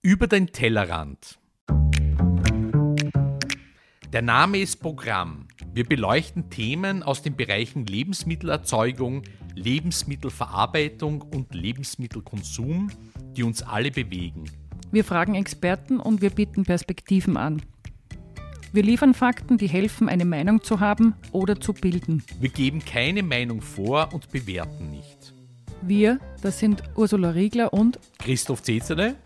Über den Tellerrand. Der Name ist Programm. Wir beleuchten Themen aus den Bereichen Lebensmittelerzeugung, Lebensmittelverarbeitung und Lebensmittelkonsum, die uns alle bewegen. Wir fragen Experten und wir bieten Perspektiven an. Wir liefern Fakten, die helfen, eine Meinung zu haben oder zu bilden. Wir geben keine Meinung vor und bewerten nicht. Wir, das sind Ursula Riegler und Christoph Zezerle.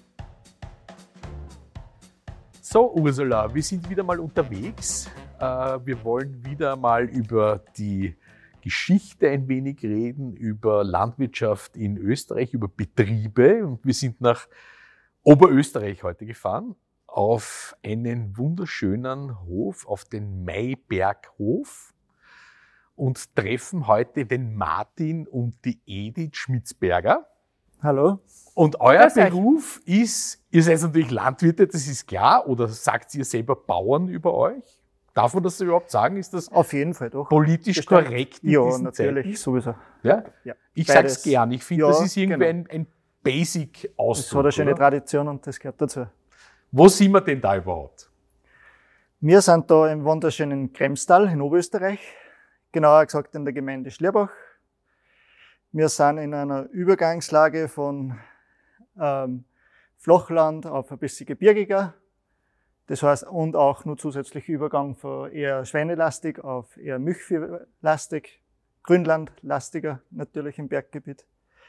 So, Ursula, wir sind wieder mal unterwegs. Wir wollen wieder mal über die Geschichte ein wenig reden, über Landwirtschaft in Österreich, über Betriebe. Und wir sind nach Oberösterreich heute gefahren, auf einen wunderschönen Hof, auf den Mayberghof. Und treffen heute den Martin und die Edith Schmitzberger. Hallo. Und euer Beruf ist, ihr seid natürlich Landwirte, das ist klar, oder sagt ihr selber Bauern über euch? Darf man das überhaupt sagen? Ist das auf jeden Fall doch politisch korrekt in ja, diesen natürlich, Zeiten? Sowieso. Ja? Ja. Ich sage es gern, ich finde, Ja, das ist irgendwie genau. ein Basic-Ausdruck. Das hat eine schöne oder? Tradition und das gehört dazu. Wo sind wir denn da überhaupt? Wir sind da im wunderschönen Kremstal in Oberösterreich, genauer gesagt in der Gemeinde Schlierbach. Wir sind in einer Übergangslage von Flachland auf ein bisschen gebirgiger. Das heißt, und auch nur zusätzlich Übergang von eher schweinelastig auf eher milchviehlastig, grünlandlastiger natürlich im Berggebiet.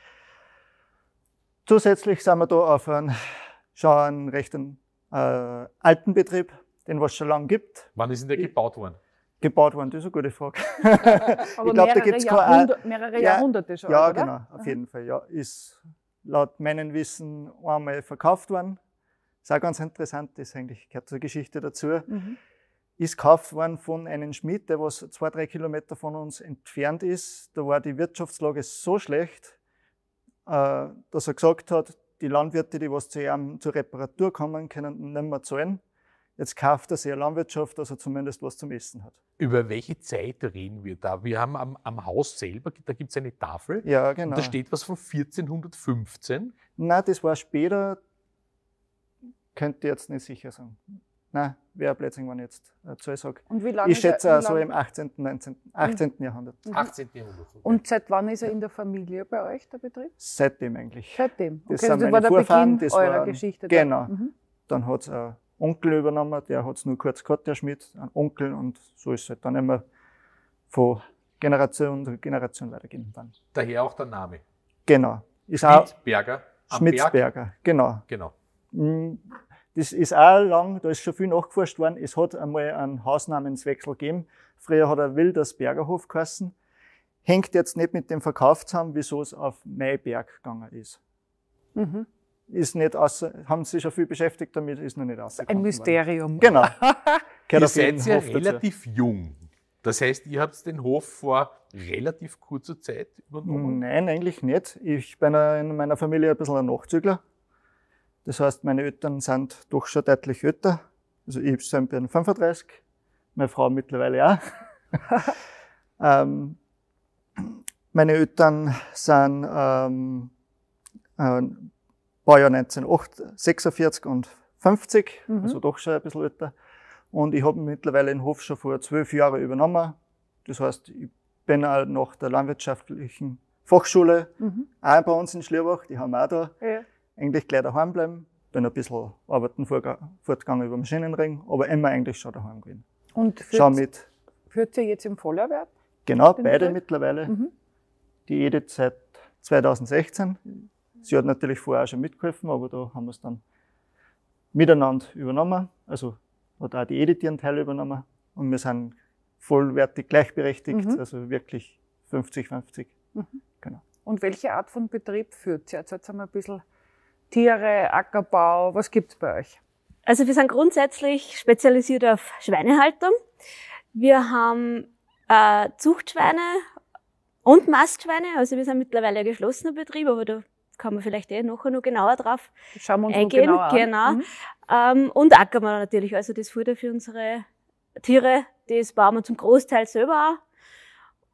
Zusätzlich sind wir da auf schon einen recht alten Betrieb, den es schon lange gibt. Wann ist denn der gebaut worden? Gebaut worden, das ist eine gute Frage. aber ich glaube, da gibt es mehrere Jahrhunderte schon, ja, oder? genau, auf jeden Fall. Ja, ist laut meinem Wissen einmal verkauft worden. Ist auch ganz interessant, das eigentlich gehört zur Geschichte dazu. Ist gekauft worden von einem Schmied, der was 2-3 Kilometer von uns entfernt ist. Da war die Wirtschaftslage so schlecht, dass er gesagt hat, die Landwirte, die was zu ihm zur Reparatur kommen, können nicht mehr zahlen. Jetzt kauft er sich eine Landwirtschaft, dass er zumindest was zum Essen hat. Über welche Zeit reden wir da? Wir haben am Haus selber, da gibt es eine Tafel. Ja, genau. Und da steht was von 1415. Nein, das war später, könnte ich jetzt nicht sicher sagen. Nein, wäre Blödsinn, wenn ich jetzt eine Zahl sage. Und wie lange ich schätze so im 18., 18. Jahrhundert. 18. Jahrhundert. Und seit wann ist er in der Familie bei euch, der Betrieb? Seitdem eigentlich. Seitdem. Das Okay, sind also das meine war der Vorfahren, Beginn das eurer war, Geschichte. Genau. Da. Dann hat es ein Onkel übernommen, der hat es nur kurz gehabt, der Schmied, ein Onkel, und so ist es halt dann immer von Generation zu Generation weitergehen. Daher auch der Name. Genau. Ist auch Schmitzberger. Am Schmitzberger, Berg. genau. Genau. Das ist auch lang, da ist schon viel nachgeforscht worden. Es hat einmal einen Hausnamenswechsel gegeben. Früher hat er Wildersbergerhof geheißen. Hängt jetzt nicht mit dem Verkauf zusammen, wieso es auf Mayberg gegangen ist. Ist nicht haben sich schon viel beschäftigt damit, ist noch nicht rausgekommen. Ein Mysterium. Genau. Ihr seid ja relativ jung. Das heißt, ihr habt den Hof vor relativ kurzer Zeit übernommen? Nein, eigentlich nicht. Ich bin in meiner Familie ein bisschen ein Nachzügler. Das heißt, meine Eltern sind doch schon deutlich älter. Also ich bin 35, meine Frau mittlerweile auch. Meine Eltern sind Baujahr 1946 und 50, also doch schon ein bisschen älter. Und ich habe mittlerweile den Hof schon vor 12 Jahren übernommen. Das heißt, ich bin auch nach der landwirtschaftlichen Fachschule, auch bei uns in Schlierbach, die haben wir auch da, eigentlich gleich daheim bleiben. Bin ein bisschen arbeiten fortgegangen über Maschinenring, aber immer eigentlich schon daheim gewesen. Und führt sie jetzt im Vollerwerb? Genau, beide mittlerweile. Die Edith seit 2016. Sie hat natürlich vorher auch schon mitgeholfen, aber da haben wir es dann miteinander übernommen. Also hat auch die Edith ihren Teil übernommen. Und wir sind vollwertig gleichberechtigt, also wirklich 50-50. Genau. Und welche Art von Betrieb führt sie? Jetzt haben wir ein bisschen Tiere, Ackerbau, was gibt's bei euch? Also wir sind grundsätzlich spezialisiert auf Schweinehaltung. Wir haben Zuchtschweine und Mastschweine, also wir sind mittlerweile ein geschlossener Betrieb, aber da kann man vielleicht nachher noch genauer drauf Schauen wir uns eingehen. Noch genauer an. Genau. Und Ackerbau natürlich, also das Futter für unsere Tiere, das bauen wir zum Großteil selber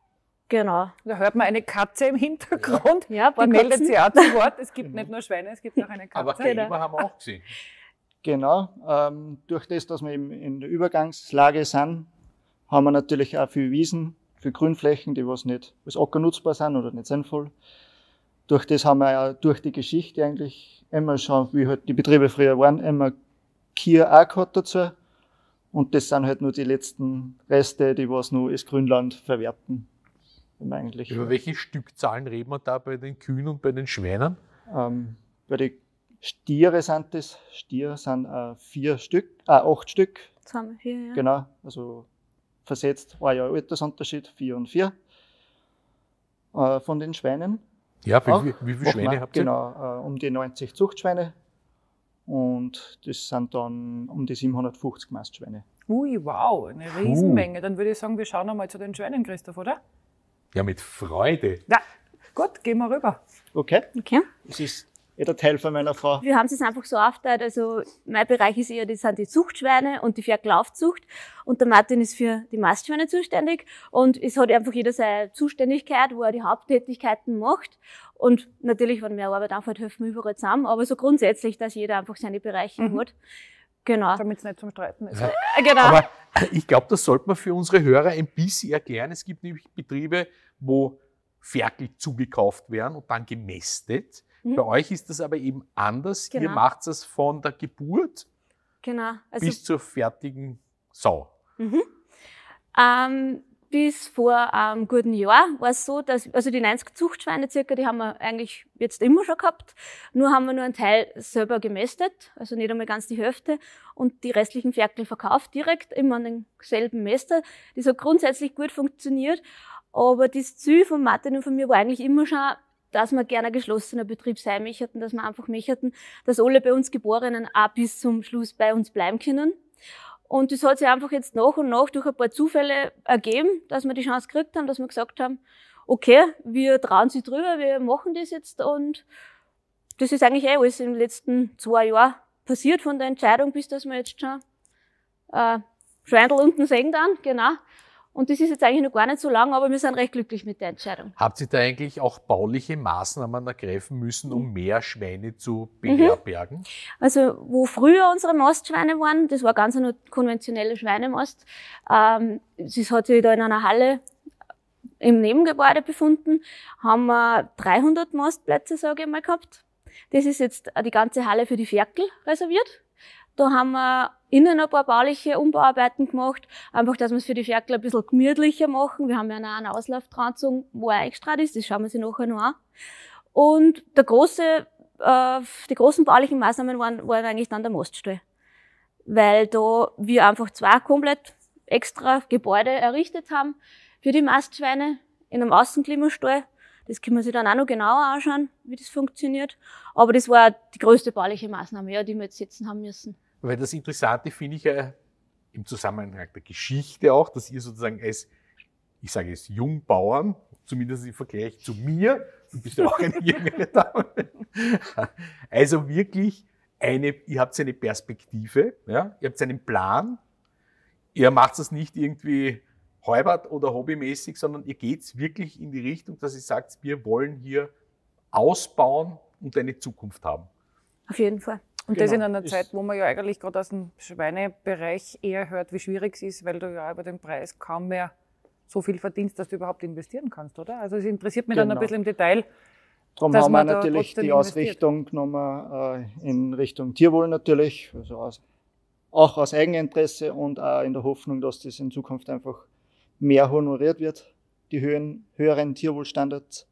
Genau. Da hört man eine Katze im Hintergrund. Ja, Die meldet sich auch zu Wort. Es gibt nicht nur Schweine, es gibt auch eine Katze. Aber Kälber haben wir auch gesehen. Genau. Durch das, dass wir eben in der Übergangslage sind, haben wir natürlich auch viel Wiesen, viel Grünflächen, die was nicht als Acker nutzbar sind oder nicht sinnvoll. Durch das haben wir ja durch die Geschichte eigentlich immer schon, wie halt die Betriebe früher waren, immer Kühe auch gehabt dazu. Und das sind halt nur die letzten Reste, die was nur als Grünland verwerten. Eigentlich. Über welche Stückzahlen reden wir da bei den Kühen und bei den Schweinen? Bei den Stiere sind es. Stiere sind 8 Stück. Jetzt haben wir 4, ja. Genau, also versetzt 1 Jahr Altersunterschied, 4 und 4. Von den Schweinen. Ja, Auch. wie viele Schweine habt ihr? Genau, um die 90 Zuchtschweine. Und das sind dann um die 750 Mastschweine. Ui, wow, eine Riesenmenge. Dann würde ich sagen, wir schauen einmal zu den Schweinen, Christoph, oder? Ja, mit Freude. Ja, gut, gehen wir rüber. Okay, Okay. das ist der Teil von meiner Frau. Wir haben es einfach so aufgeteilt, also mein Bereich ist eher, das sind die Zuchtschweine und die Ferkelaufzucht und der Martin ist für die Mastschweine zuständig und es hat einfach jeder seine Zuständigkeit, wo er die Haupttätigkeiten macht und natürlich, wenn mehr Arbeit anfällt, helfen wir überall zusammen, aber so grundsätzlich, dass jeder einfach seine Bereiche hat. Genau. Damit es nicht zum Streiten ist. Genau. Aber ich glaube, das sollte man für unsere Hörer ein bisschen erklären. Es gibt nämlich Betriebe, wo Ferkel zugekauft werden und dann gemästet. Bei euch ist das aber eben anders. Genau. Ihr macht es von der Geburt Genau. Also, bis zur fertigen Sau. bis vor einem guten Jahr war es so, dass, also die 90 Zuchtschweine circa, die haben wir eigentlich jetzt immer schon gehabt. Nur haben wir nur einen Teil selber gemästet, also nicht einmal ganz die Hälfte. Und die restlichen Ferkel verkauft direkt immer an denselben Mäster. Das hat grundsätzlich gut funktioniert. Aber das Ziel von Martin und von mir war eigentlich immer schon, dass wir gerne ein geschlossener Betrieb sein möchten, dass wir einfach möchten, dass alle bei uns Geborenen auch bis zum Schluss bei uns bleiben können. Und das hat sich einfach jetzt nach und nach durch ein paar Zufälle ergeben, dass wir die Chance gekriegt haben, dass wir gesagt haben, okay, wir trauen sie drüber, wir machen das jetzt und das ist eigentlich alles in den letzten 2 Jahren passiert von der Entscheidung, bis dass wir jetzt schon Schweindel unten sehen dann, genau. Und das ist jetzt eigentlich noch gar nicht so lang, aber wir sind recht glücklich mit der Entscheidung. Habt ihr da eigentlich auch bauliche Maßnahmen ergreifen müssen, um mehr Schweine zu beherbergen? Also, wo früher unsere Mastschweine waren, das war ganz eine konventionelle Schweinemast. Das hat sich da in einer Halle im Nebengebäude befunden, haben wir 300 Mastplätze, sage ich mal, gehabt. Das ist jetzt die ganze Halle für die Ferkel reserviert. Da haben wir innen ein paar bauliche Umbauarbeiten gemacht, einfach, dass wir es für die Ferkel ein bisschen gemütlicher machen. Wir haben ja noch einen Auslauf dran gezogen, wo er eingestrahlt ist, das schauen wir sich nachher noch an. Und die großen baulichen Maßnahmen waren eigentlich dann der Maststall. Weil da wir einfach 2 komplett extra Gebäude errichtet haben für die Mastschweine in einem Außenklimastall. Das können wir sich dann auch noch genauer anschauen, wie das funktioniert. Aber das war die größte bauliche Maßnahme, ja, die wir jetzt setzen haben müssen. Weil das Interessante finde ich ja im Zusammenhang der Geschichte auch, dass ihr sozusagen als, ich sage es, Jungbauern, zumindest im Vergleich zu mir, du bist ja auch eine jüngere Dame, also wirklich ihr habt eine Perspektive, ja, ihr habt einen Plan, ihr macht es nicht irgendwie halbert oder hobbymäßig, sondern ihr geht wirklich in die Richtung, dass ihr sagt, wir wollen hier ausbauen und eine Zukunft haben. Auf jeden Fall. Und das in einer Zeit, wo man ja eigentlich gerade aus dem Schweinebereich eher hört, wie schwierig es ist, weil du ja über den Preis kaum mehr so viel verdienst, dass du überhaupt investieren kannst, oder? Also es interessiert mich dann ein bisschen im Detail. Darum haben wir natürlich die Ausrichtung genommen in Richtung Tierwohl natürlich, also auch aus Eigeninteresse und auch in der Hoffnung, dass das in Zukunft einfach mehr honoriert wird, die höheren Tierwohlstandards.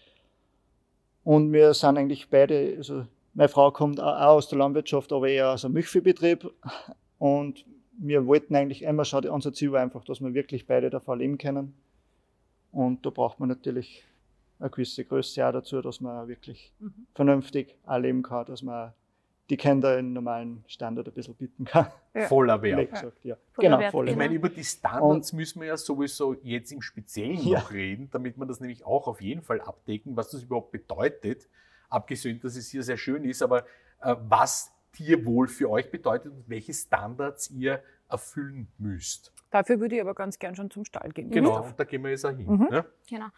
Und wir sind eigentlich beide, also meine Frau kommt auch aus der Landwirtschaft, aber eher aus einem Milchviehbetrieb. Und wir wollten eigentlich immer schon, unser Ziel war einfach, dass wir wirklich beide davon leben können. Und da braucht man natürlich eine gewisse Größe auch dazu, dass man wirklich vernünftig auch leben kann, dass man die Kinder in normalen Standard ein bisschen bieten kann. Ja. Voller Wert. Gesagt, ja. Voller Genau, Wert, voller Ich meine, Wert. über die Standards müssen wir ja sowieso jetzt im Speziellen noch reden, damit wir das nämlich auch auf jeden Fall abdecken, was das überhaupt bedeutet. Abgesehen, dass es hier sehr schön ist, aber was Tierwohl für euch bedeutet und welche Standards ihr erfüllen müsst. Dafür würde ich aber ganz gern schon zum Stall gehen. Genau, und da gehen wir jetzt auch hin. Ne? Genau.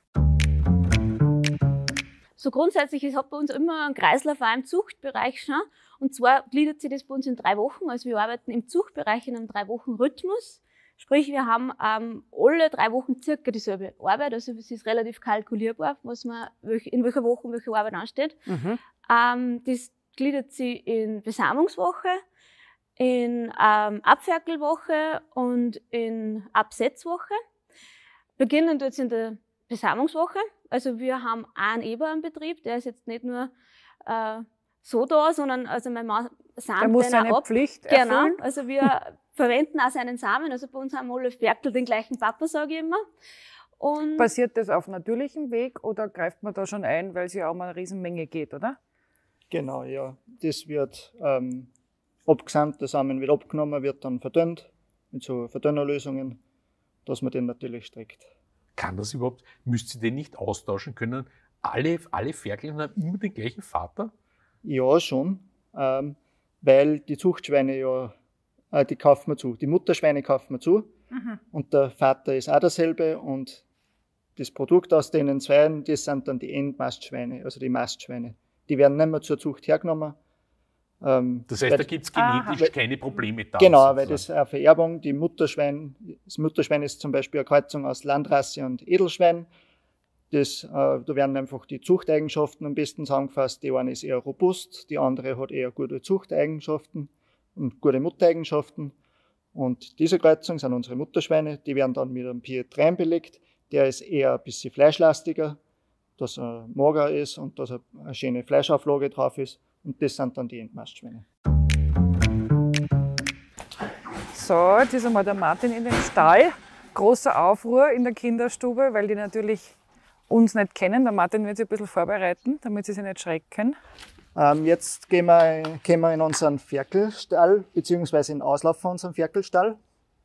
So grundsätzlich, es hat bei uns immer einen Kreislauf auch im Zuchtbereich schon. Und zwar gliedert sich das bei uns in 3 Wochen. Also wir arbeiten im Zuchtbereich in einem 3-Wochen-Rhythmus. Sprich, wir haben alle 3 Wochen circa dieselbe Arbeit. Also es ist relativ kalkulierbar, in welcher Woche welche Arbeit ansteht. Das gliedert sich in Besamungswoche, in Abferkelwoche und in Absetzwoche. Beginnen tut es in der Besamungswoche. Also wir haben einen Eber im Betrieb, der ist jetzt nicht nur so da, sondern also mein Mann samt der muss seine ab. Pflicht erfüllen. Genau, also wir verwenden auch seinen Samen. Also bei uns haben alle Ferkel den gleichen Papa, sage ich immer. Und Passiert das auf natürlichem Weg oder greift man da schon ein, weil es ja auch mal eine Riesenmenge geht, oder? Genau, ja. Das wird abgesamt, der Samen wird abgenommen, wird dann verdünnt mit so Verdünnerlösungen, dass man den natürlich streckt. Kann das überhaupt, müsst ihr den nicht austauschen können? Alle Ferkel haben immer den gleichen Vater? Ja, schon, weil die Zuchtschweine ja, die kaufen wir zu. Die Mutterschweine kaufen wir zu und der Vater ist auch derselbe und das Produkt aus denen Zweien, das sind dann die Endmastschweine, also die Mastschweine. Die werden nicht mehr zur Zucht hergenommen. Das heißt, da gibt es genetisch keine Probleme da. Genau, weil das eine Vererbung, das Mutterschwein ist zum Beispiel eine Kreuzung aus Landrasse und Edelschwein. Da werden einfach die Zuchteigenschaften am besten zusammengefasst. Die eine ist eher robust, die andere hat eher gute Zuchteigenschaften und gute Muttereigenschaften. Und diese Kreuzung sind unsere Mutterschweine, die werden dann mit einem Pietrein belegt. Der ist eher ein bisschen fleischlastiger, dass er mager ist und dass eine schöne Fleischauflage drauf ist. Und das sind dann die Endmastschweine. So, jetzt ist einmal der Martin in den Stall. Großer Aufruhr in der Kinderstube, weil die natürlich uns nicht kennen. Der Martin wird sich ein bisschen vorbereiten, damit sie sich nicht schrecken. Jetzt gehen wir in unseren Ferkelstall, beziehungsweise in den Auslauf von unserem Ferkelstall.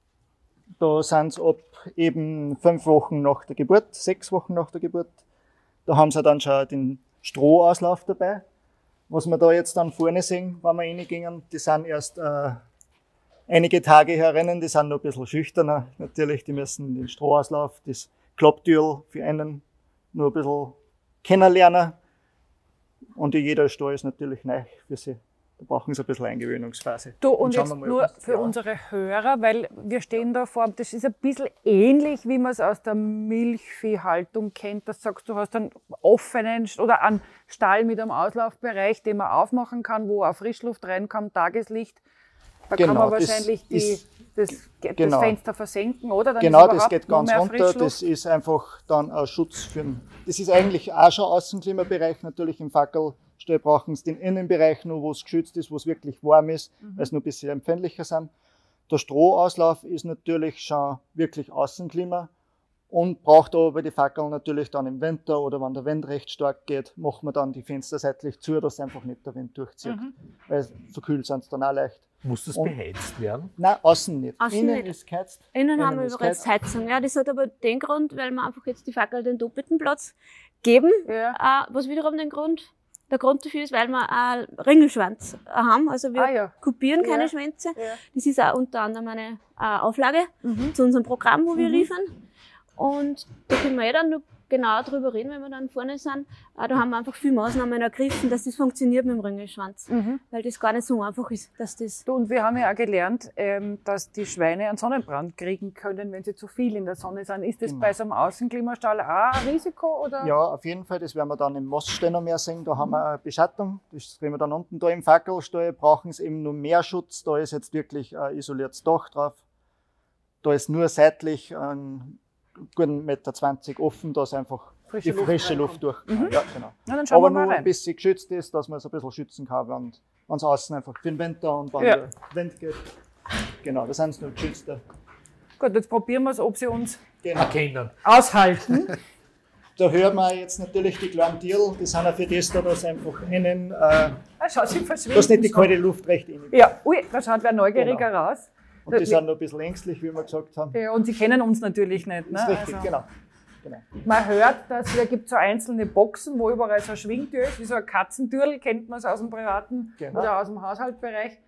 Da sind sie ab eben 5 Wochen nach der Geburt, 6 Wochen nach der Geburt. Da haben sie dann schon den Strohauslauf dabei. Was wir da jetzt dann vorne sehen, wenn wir reingehen, die sind erst einige Tage herinnen, die sind noch ein bisschen schüchterner. Natürlich, die müssen den Strohauslauf, das Klapptürl für einen nur ein bisschen kennenlernen. Und jeder Stall ist natürlich neu für sie. Da brauchen sie ein bisschen Eingewöhnungsphase. Du, und jetzt nur für unsere Hörer, weil wir stehen da vor, das ist ein bisschen ähnlich, wie man es aus der Milchviehhaltung kennt. Das sagst du, hast einen offenen oder einen Stall mit einem Auslaufbereich, den man aufmachen kann, wo auch Frischluft reinkommt, Tageslicht. Da kann man wahrscheinlich das Fenster versenken, oder? Dann genau, das geht ganz runter. Das ist einfach dann ein Schutz für das ist eigentlich auch schon Außenklimabereich. Natürlich im Fackelstall brauchen sie den Innenbereich nur, wo es geschützt ist, wo es wirklich warm ist, weil es nur ein bisschen empfindlicher sind. Der Strohauslauf ist natürlich schon wirklich Außenklima und braucht aber bei den Fackeln natürlich dann im Winter oder wenn der Wind recht stark geht, machen wir dann die Fenster seitlich zu, dass einfach nicht der Wind durchzieht. Weil verkühlt sind sie dann auch leicht. Muss das beheizt werden? Nein, außen nicht. Außen Innen nicht. ist geheizt. Innen haben wir bereits Heizung. Ja, das hat aber den Grund, weil wir einfach jetzt die Fackel den doppelten Platz geben. Ja. Was wiederum der Grund dafür ist, weil wir einen Ringelschwanz haben. Also wir kopieren keine Schwänze. Ja. Das ist auch unter anderem eine Auflage zu unserem Programm, wo wir liefern. Und da können wir dann noch genauer drüber reden, wenn wir dann vorne sind. Da haben wir einfach viele Maßnahmen ergriffen, dass das funktioniert mit dem Ringelschwanz. Weil das gar nicht so einfach ist, dass das... Du, und wir haben ja auch gelernt, dass die Schweine einen Sonnenbrand kriegen können, wenn sie zu viel in der Sonne sind. Ist das bei so einem Außenklimastall auch ein Risiko? Oder? Ja, auf jeden Fall. Das werden wir dann im Maststall noch mehr sehen. Da haben wir eine Beschattung. Das kriegen wir dann unten da im Fackelstall. Brauchen sie eben nur mehr Schutz. Da ist jetzt wirklich ein isoliertes Dach drauf. Da ist nur seitlich ein guten 1,20 Meter offen, dass einfach die frische Luft durch. Ja, genau. Na, dann schauen aber wir mal nur rein. ein bisschen geschützt ist, dass man es ein bisschen schützen kann, wenn es außen einfach für den Winter und wenn der Wind geht. Genau, da sind sie nur geschützt. Gut, jetzt probieren wir es, ob sie uns erkennen. Aushalten. Da hören wir jetzt natürlich die kleinen Tiere, die sind auch für das da, dass einfach innen, dass nicht die kalte Luft recht innen. Ja, ui, da schaut wer neugieriger raus. Und die sind noch ein bisschen ängstlich, wie wir gesagt haben. Ja, und sie kennen uns natürlich nicht. Ne? Das ist richtig, also, genau. Man hört, dass es gibt so einzelne Boxen, wo überall so eine Schwingtür ist, wie so ein Katzentürl, kennt man es aus dem privaten oder aus dem Haushaltsbereich.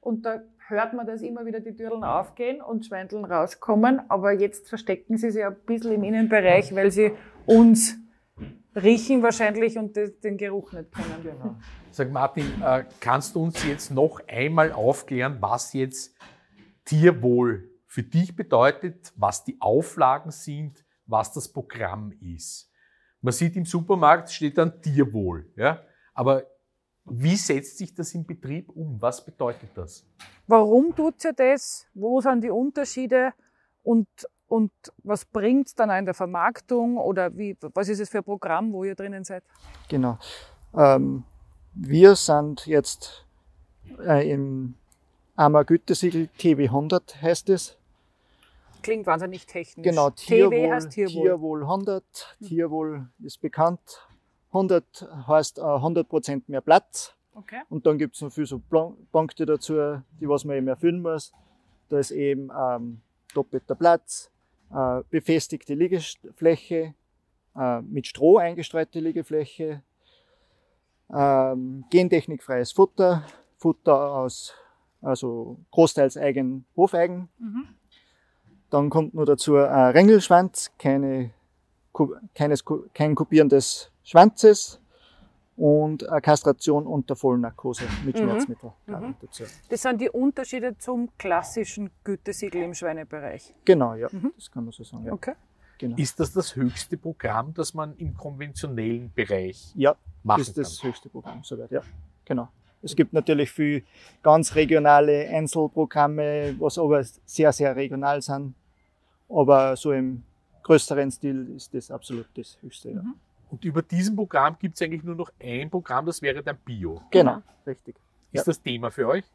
und da hört man, dass immer wieder die Türen aufgehen und Schweindeln rauskommen, aber jetzt verstecken sie sich ein bisschen im Innenbereich, weil sie uns riechen wahrscheinlich und den Geruch nicht kennen. Genau. Sag Martin, kannst du uns jetzt noch einmal aufklären, was jetzt Tierwohl für dich bedeutet, was die Auflagen sind, was das Programm ist? Man sieht im Supermarkt steht dann Tierwohl, ja? Aber wie setzt sich das im Betrieb um? Was bedeutet das? Warum tut sie das? Wo sind die Unterschiede? Und was bringt es dann auch in der Vermarktung? Oder was ist es für ein Programm, wo ihr drinnen seid? Genau. Wir sind jetzt im AMA Gütesiegel TW 100 heißt es. Klingt wahnsinnig technisch. Genau, TW heißt Tierwohl. Tierwohl 100. Tierwohl ist bekannt. 100 heißt 100% mehr Platz. Okay. Und dann gibt es noch viele so Punkte dazu, die was man eben erfüllen muss. Da ist eben doppelter Platz, befestigte Liegefläche, mit Stroh eingestreute Liegefläche, gentechnikfreies Futter, Futter aus, also großteils Hofeigen. Mhm. Dann kommt noch dazu ein Rängelschwanz, kein Kopieren des Schwanzes und eine Kastration unter Vollnarkose mit Schmerzmittel. Dazu. Das sind die Unterschiede zum klassischen Gütesiegel im Schweinebereich. Genau, ja, das kann man so sagen. Ja. Okay. Genau. Ist das höchste Programm, das man im konventionellen Bereich machen kann? Ja, ist das höchste Programm, soweit, ja. Genau. Es gibt natürlich viele ganz regionale Einzelprogramme, was aber sehr, sehr regional sind. Aber so im größeren Stil ist das absolut das höchste, ja. Und über diesem Programm gibt es eigentlich nur noch ein Programm, das wäre dann Bio. Genau, richtig. Ist das Thema für euch?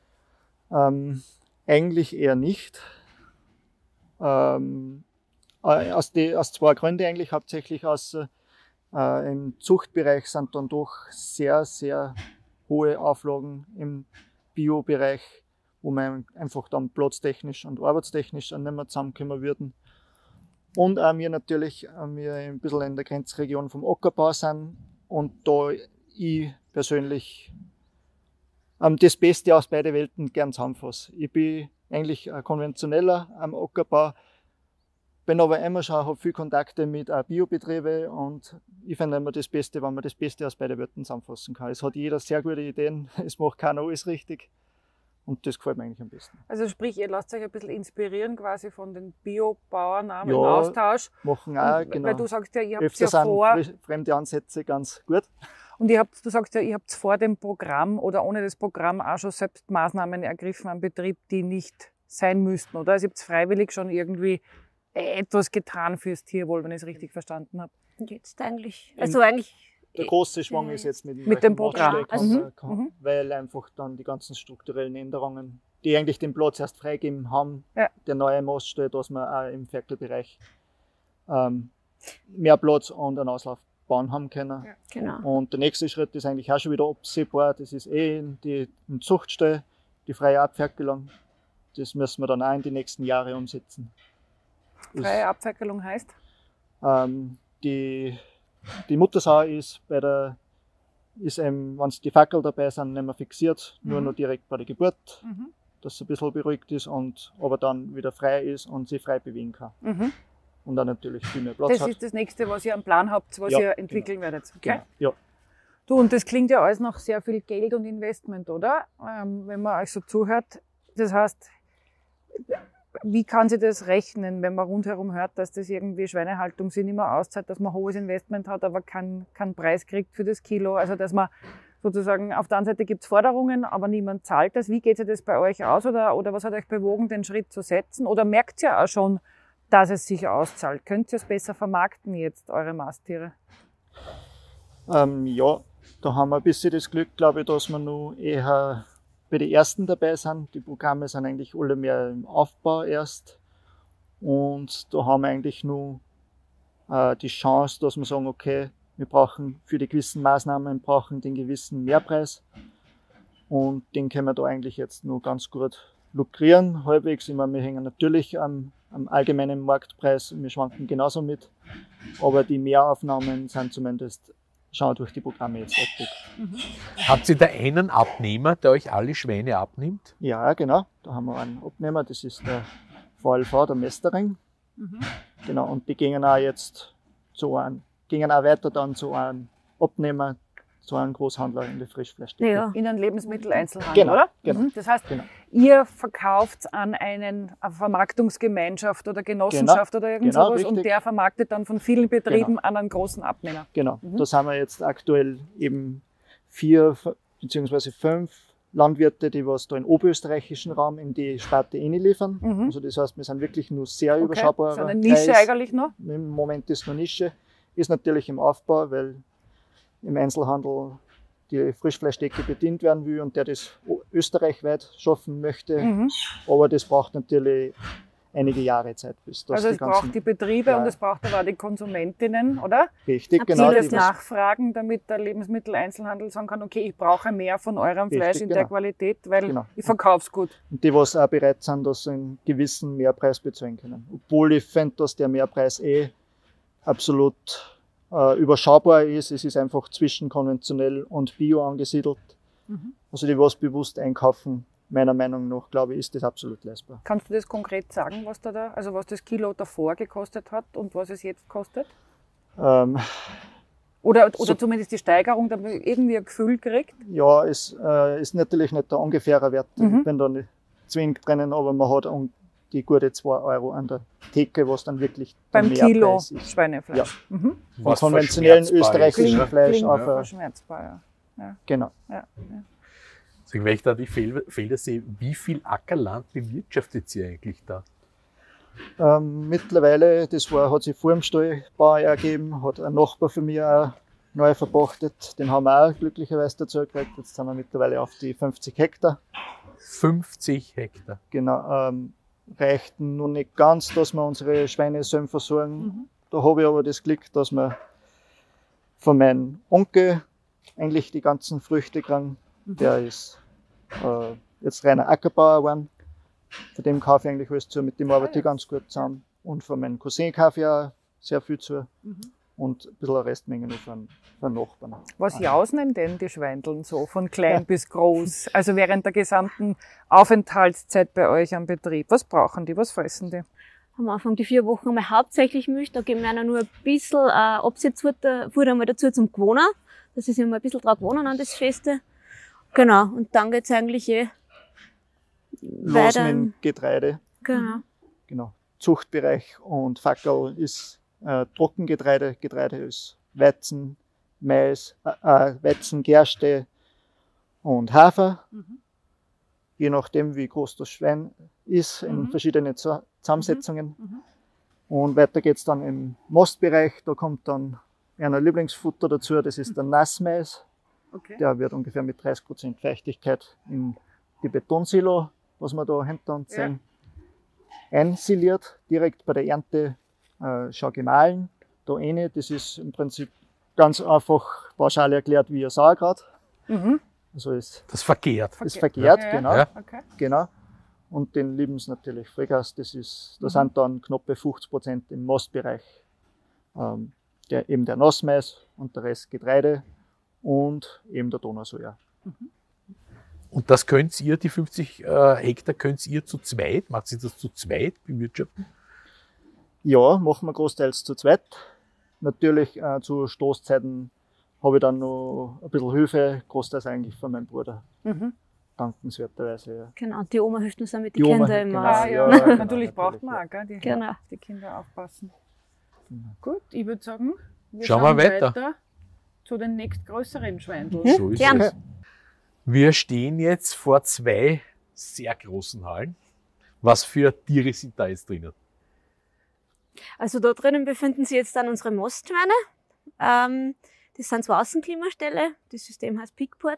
Eigentlich eher nicht. Aus zwei Gründen eigentlich. Hauptsächlich im Zuchtbereich sind dann doch sehr, sehr hohe Auflagen im Bio-Bereich, wo man einfach dann platztechnisch und arbeitstechnisch dann nicht mehr zusammenkommen würden. Und auch wir natürlich wir ein bisschen in der Grenzregion vom Ackerbau sind und da ich persönlich das Beste aus beiden Welten gern zusammenfasse. Ich bin eigentlich ein konventioneller am Ackerbau, bin aber immer schon, habe viele Kontakte mit Biobetrieben und ich finde immer das Beste, wenn man das Beste aus beiden Welten zusammenfassen kann. Es hat jeder sehr gute Ideen, es macht keiner alles richtig. Und das gefällt mir eigentlich am besten. Also sprich, ihr lasst euch ein bisschen inspirieren quasi von den Biobauern im Austausch. Machen auch, genau. Weil du sagst ja, ihr habt öfters ja vor... fremde Ansätze ganz gut. Und du sagst ja, ihr habt vor dem Programm oder ohne das Programm auch schon selbst Maßnahmen ergriffen am Betrieb, die nicht sein müssten, oder? Also ihr habt freiwillig schon irgendwie etwas getan fürs Tierwohl, wenn ich es richtig verstanden habe. Jetzt eigentlich, also eigentlich... Der große Schwung ist jetzt mit dem Programm, weil einfach dann die ganzen strukturellen Änderungen, die eigentlich den Platz erst freigegeben haben, der neue Maststelle, dass wir auch im Ferkelbereich mehr Platz und einen Auslauf bauen haben können. Ja, genau. Und der nächste Schritt ist eigentlich auch schon wieder absehbar, das ist im Zuchtstall, die freie Abferkelung. Das müssen wir dann auch in die nächsten Jahre umsetzen. Freie Abferkelung heißt? Die Muttersau ist eben, wenn die Fackel dabei sind, nicht mehr fixiert, nur noch direkt bei der Geburt, dass sie ein bisschen beruhigt ist aber dann wieder frei ist und sich frei bewegen kann. Und dann natürlich viel mehr Platz hat. Das ist das nächste, was ihr am Plan habt, was ihr entwickeln werdet. Okay? Genau. Ja. Du, und das klingt ja alles nach sehr viel Geld und Investment, oder? Wenn man euch so zuhört. Das heißt, wie kann sich das rechnen, wenn man rundherum hört, dass das irgendwie Schweinehaltung sich nicht mehr auszahlt, dass man hohes Investment hat, aber keinen Preis kriegt für das Kilo? Also dass man sozusagen, auf der einen Seite gibt es Forderungen, aber niemand zahlt das. Wie geht sich das bei euch aus? Oder was hat euch bewogen, den Schritt zu setzen? Oder merkt ihr auch schon, dass es sich auszahlt? Könnt ihr es besser vermarkten jetzt, eure Masttiere? Ja, da haben wir ein bisschen das Glück, glaube ich, dass wir noch eher bei den ersten dabei sind. Die Programme sind eigentlich alle mehr im Aufbau erst. Und da haben wir eigentlich nur die Chance, dass wir sagen, okay, wir brauchen für die gewissen Maßnahmen den gewissen Mehrpreis. Und den können wir da eigentlich jetzt nur ganz gut lukrieren, halbwegs. Ich meine, wir hängen natürlich am allgemeinen Marktpreis, wir schwanken genauso mit. Aber die Mehraufnahmen sind zumindest schauen durch die Programme jetzt aktiv. Habt ihr da einen Abnehmer, der euch alle Schweine abnimmt? Ja, genau. Da haben wir einen Abnehmer, das ist der VLV, der Mestering. Genau, und die gingen auch jetzt gingen auch weiter dann zu einem Abnehmer, zu einem Großhandler in der Frischfleischtheke. Ja. In einen Lebensmitteleinzelhandel, Genau, oder? genau. Das heißt, Genau. ihr verkauft an eine Vermarktungsgemeinschaft oder Genossenschaft oder irgend genau, sowas und richtig. der vermarktet dann von vielen Betrieben an einen großen Abnehmer. Genau, da sind wir jetzt aktuell eben 4 bzw. 5 Landwirte, die was da im oberösterreichischen Raum in die Sparte liefern. Also das heißt, wir sind wirklich nur sehr überschaubar. Das ist eine Nische eigentlich noch. Im Moment ist noch Nische. Ist natürlich im Aufbau, weil im Einzelhandel die Frischfleischtheke bedient werden will und der das österreichweit schaffen möchte. Aber das braucht natürlich einige Jahre Zeit, bis das Also es braucht die Betriebe und es braucht aber auch die Konsumentinnen, oder? Richtig, Die genau. das nachfragen, damit der Lebensmitteleinzelhandel sagen kann, okay, ich brauche mehr von eurem Fleisch in der Qualität, weil ich verkaufe es gut. Und die, was auch bereit sind, dass sie einen gewissen Mehrpreis bezahlen können. Obwohl ich finde, dass der Mehrpreis absolut überschaubar ist. Es ist einfach zwischen konventionell und Bio angesiedelt. Also die, was bewusst einkaufen, meiner Meinung nach, glaube ich, ist das absolut leistbar. Kannst du das konkret sagen, also was das Kilo davor gekostet hat und was es jetzt kostet? Oder zumindest die Steigerung, damit man irgendwie ein Gefühl kriegt? Ja, es ist natürlich nicht der ungefähre Wert. Ich bin da nicht zwingend drinnen, aber man hat die gute 2 Euro an der Theke, was dann wirklich beim Kilo ist. Schweinefleisch. Ja. Von konventionellen österreichischen Fleisch auf verschmerzbar, ja. Genau. Ja. Deswegen, wenn ich da die Felder sehe, wie viel Ackerland bewirtschaftet ihr eigentlich da? Mittlerweile, hat sich vor dem Stallbau ergeben, hat ein Nachbar von mir auch neu verpachtet. Den haben wir auch glücklicherweise dazu gekriegt. Jetzt sind wir mittlerweile auf die 50 Hektar. 50 Hektar. Genau. Reicht noch nicht ganz, dass wir unsere Schweine selber versorgen. Da habe ich aber das Glück, dass wir von meinem Onkel eigentlich die ganzen Früchte kriegen. Der ist jetzt reiner Ackerbauer geworden. Von dem kaufe ich eigentlich alles zu, mit dem arbeite ich ganz gut zusammen. Und von meinem Cousin kaufe ich auch sehr viel zu. Und ein bisschen eine Restmenge noch von Nachbarn. Was jausen denn die Schweindeln so, von klein bis groß? Also während der gesamten Aufenthaltszeit bei euch am Betrieb. Was brauchen die? Was fressen die? Am Anfang die 4 Wochen einmal hauptsächlich Milch, da geben wir ihnen nur ein bisschen Absetzfutter einmal dazu zum Gewohnen, dass sie sich mal ein bisschen drauf gewohnen an das Feste. Genau, und dann geht's eigentlich los mit dem Getreide. Genau. Zuchtbereich und Fackel ist Trockengetreide. Getreide ist Weizen, Mais, Weizen, Gerste und Hafer. Je nachdem, wie groß das Schwein ist, in verschiedenen Zusammensetzungen. Und weiter geht's dann im Mostbereich. Da kommt dann ein Lieblingsfutter dazu, das ist der Nassmais. Der wird ungefähr mit 30% Feuchtigkeit in die Betonsilo, was wir da hinter uns sehen, einsiliert, direkt bei der Ernte schon gemahlen. Da das ist im Prinzip ganz einfach pauschal erklärt wie ein Sauerkraut. Also das verkehrt. Das verkehrt, genau. Ja. Genau. Und den lieben sie natürlich Vollgas. Da sind dann knappe 50% im Mostbereich. Eben der Nassmais und der Rest Getreide und eben der Donausoja. Und das könnt ihr, die 50 Hektar, könnt ihr zu zweit, macht ihr das zu zweit bewirtschaften? Ja, machen wir großteils zu zweit. Natürlich zu Stoßzeiten habe ich dann noch ein bisschen Hilfe, großteils eigentlich von meinem Bruder. Dankenswerterweise, ja. Genau, die Oma hilft uns auch mit den Die Oma, Kindern immer. genau, Natürlich natürlich, braucht man auch, gell, die Kinder aufpassen. Gut, ich würde sagen, wir schauen wir weiter zu den nächstgrößeren Schweindeln. So ist es. Wir stehen jetzt vor 2 sehr großen Hallen. Was für Tiere sind da jetzt drinnen? Also da drinnen befinden sich jetzt dann unsere Mostschweine. Das sind 2 Außenklimaställe. Das System heißt Pigport.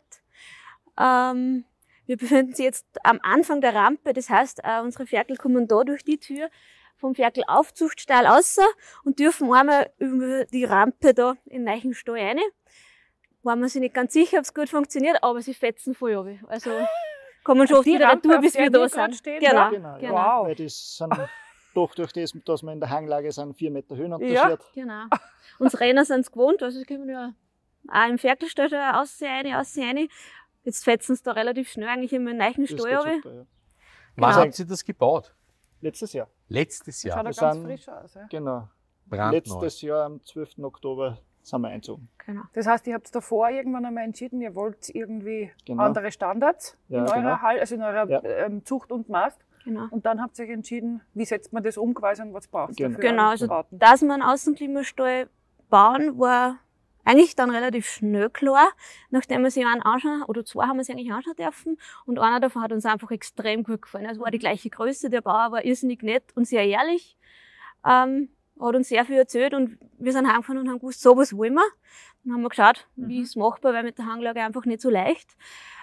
Wir befinden sie jetzt am Anfang der Rampe. Das heißt, unsere Ferkel kommen da durch die Tür vom Ferkelaufzuchtstall raus und dürfen einmal über die Rampe da in den neuen Stall rein. War man sich nicht ganz sicher, ob es gut funktioniert, aber sie fetzen voll runter. Also kann man schon oft wieder Rampe, retour, bis wir da sind. sind. Genau. Wow. Weil das sind doch durch das, dass wir in der Hanglage sind, 4 Meter Höhenunterschied. Ja, genau. Uns Renner sind es gewohnt, also das können wir ja auch im Ferkelstall schon aussehen. Jetzt fetzen sie da relativ schnell eigentlich immer in den neuen Stall runter. Super, ja. Wann Genau. habt ihr das gebaut? Letztes Jahr. Letztes Schaut Jahr. ja Wir ganz sind- frisch aus. Ja. Genau. Brandneu. Letztes Jahr am 12. Oktober sind wir eingezogen. Genau. Das heißt, ihr habt davor irgendwann einmal entschieden, ihr wollt irgendwie Genau. andere Standards Ja, in eurer genau. also in eurer Ja. Zucht und Mast. Genau. Und dann habt ihr euch entschieden, wie setzt man das um quasi und was braucht es Genau. dafür? Genau, an also Bauten? dass wir einen Außenklimastall bauen, war eigentlich dann relativ schnell klar, nachdem wir sich einen anschauen, oder zwei haben wir sich eigentlich anschauen dürfen, und einer davon hat uns einfach extrem gut gefallen. Also war die gleiche Größe, der Bauer war irrsinnig nett und sehr ehrlich, hat uns sehr viel erzählt, und wir sind heimgefahren und haben gewusst, sowas wollen wir. Dann haben wir geschaut, wie ist es machbar, weil mit der Hanglage einfach nicht so leicht.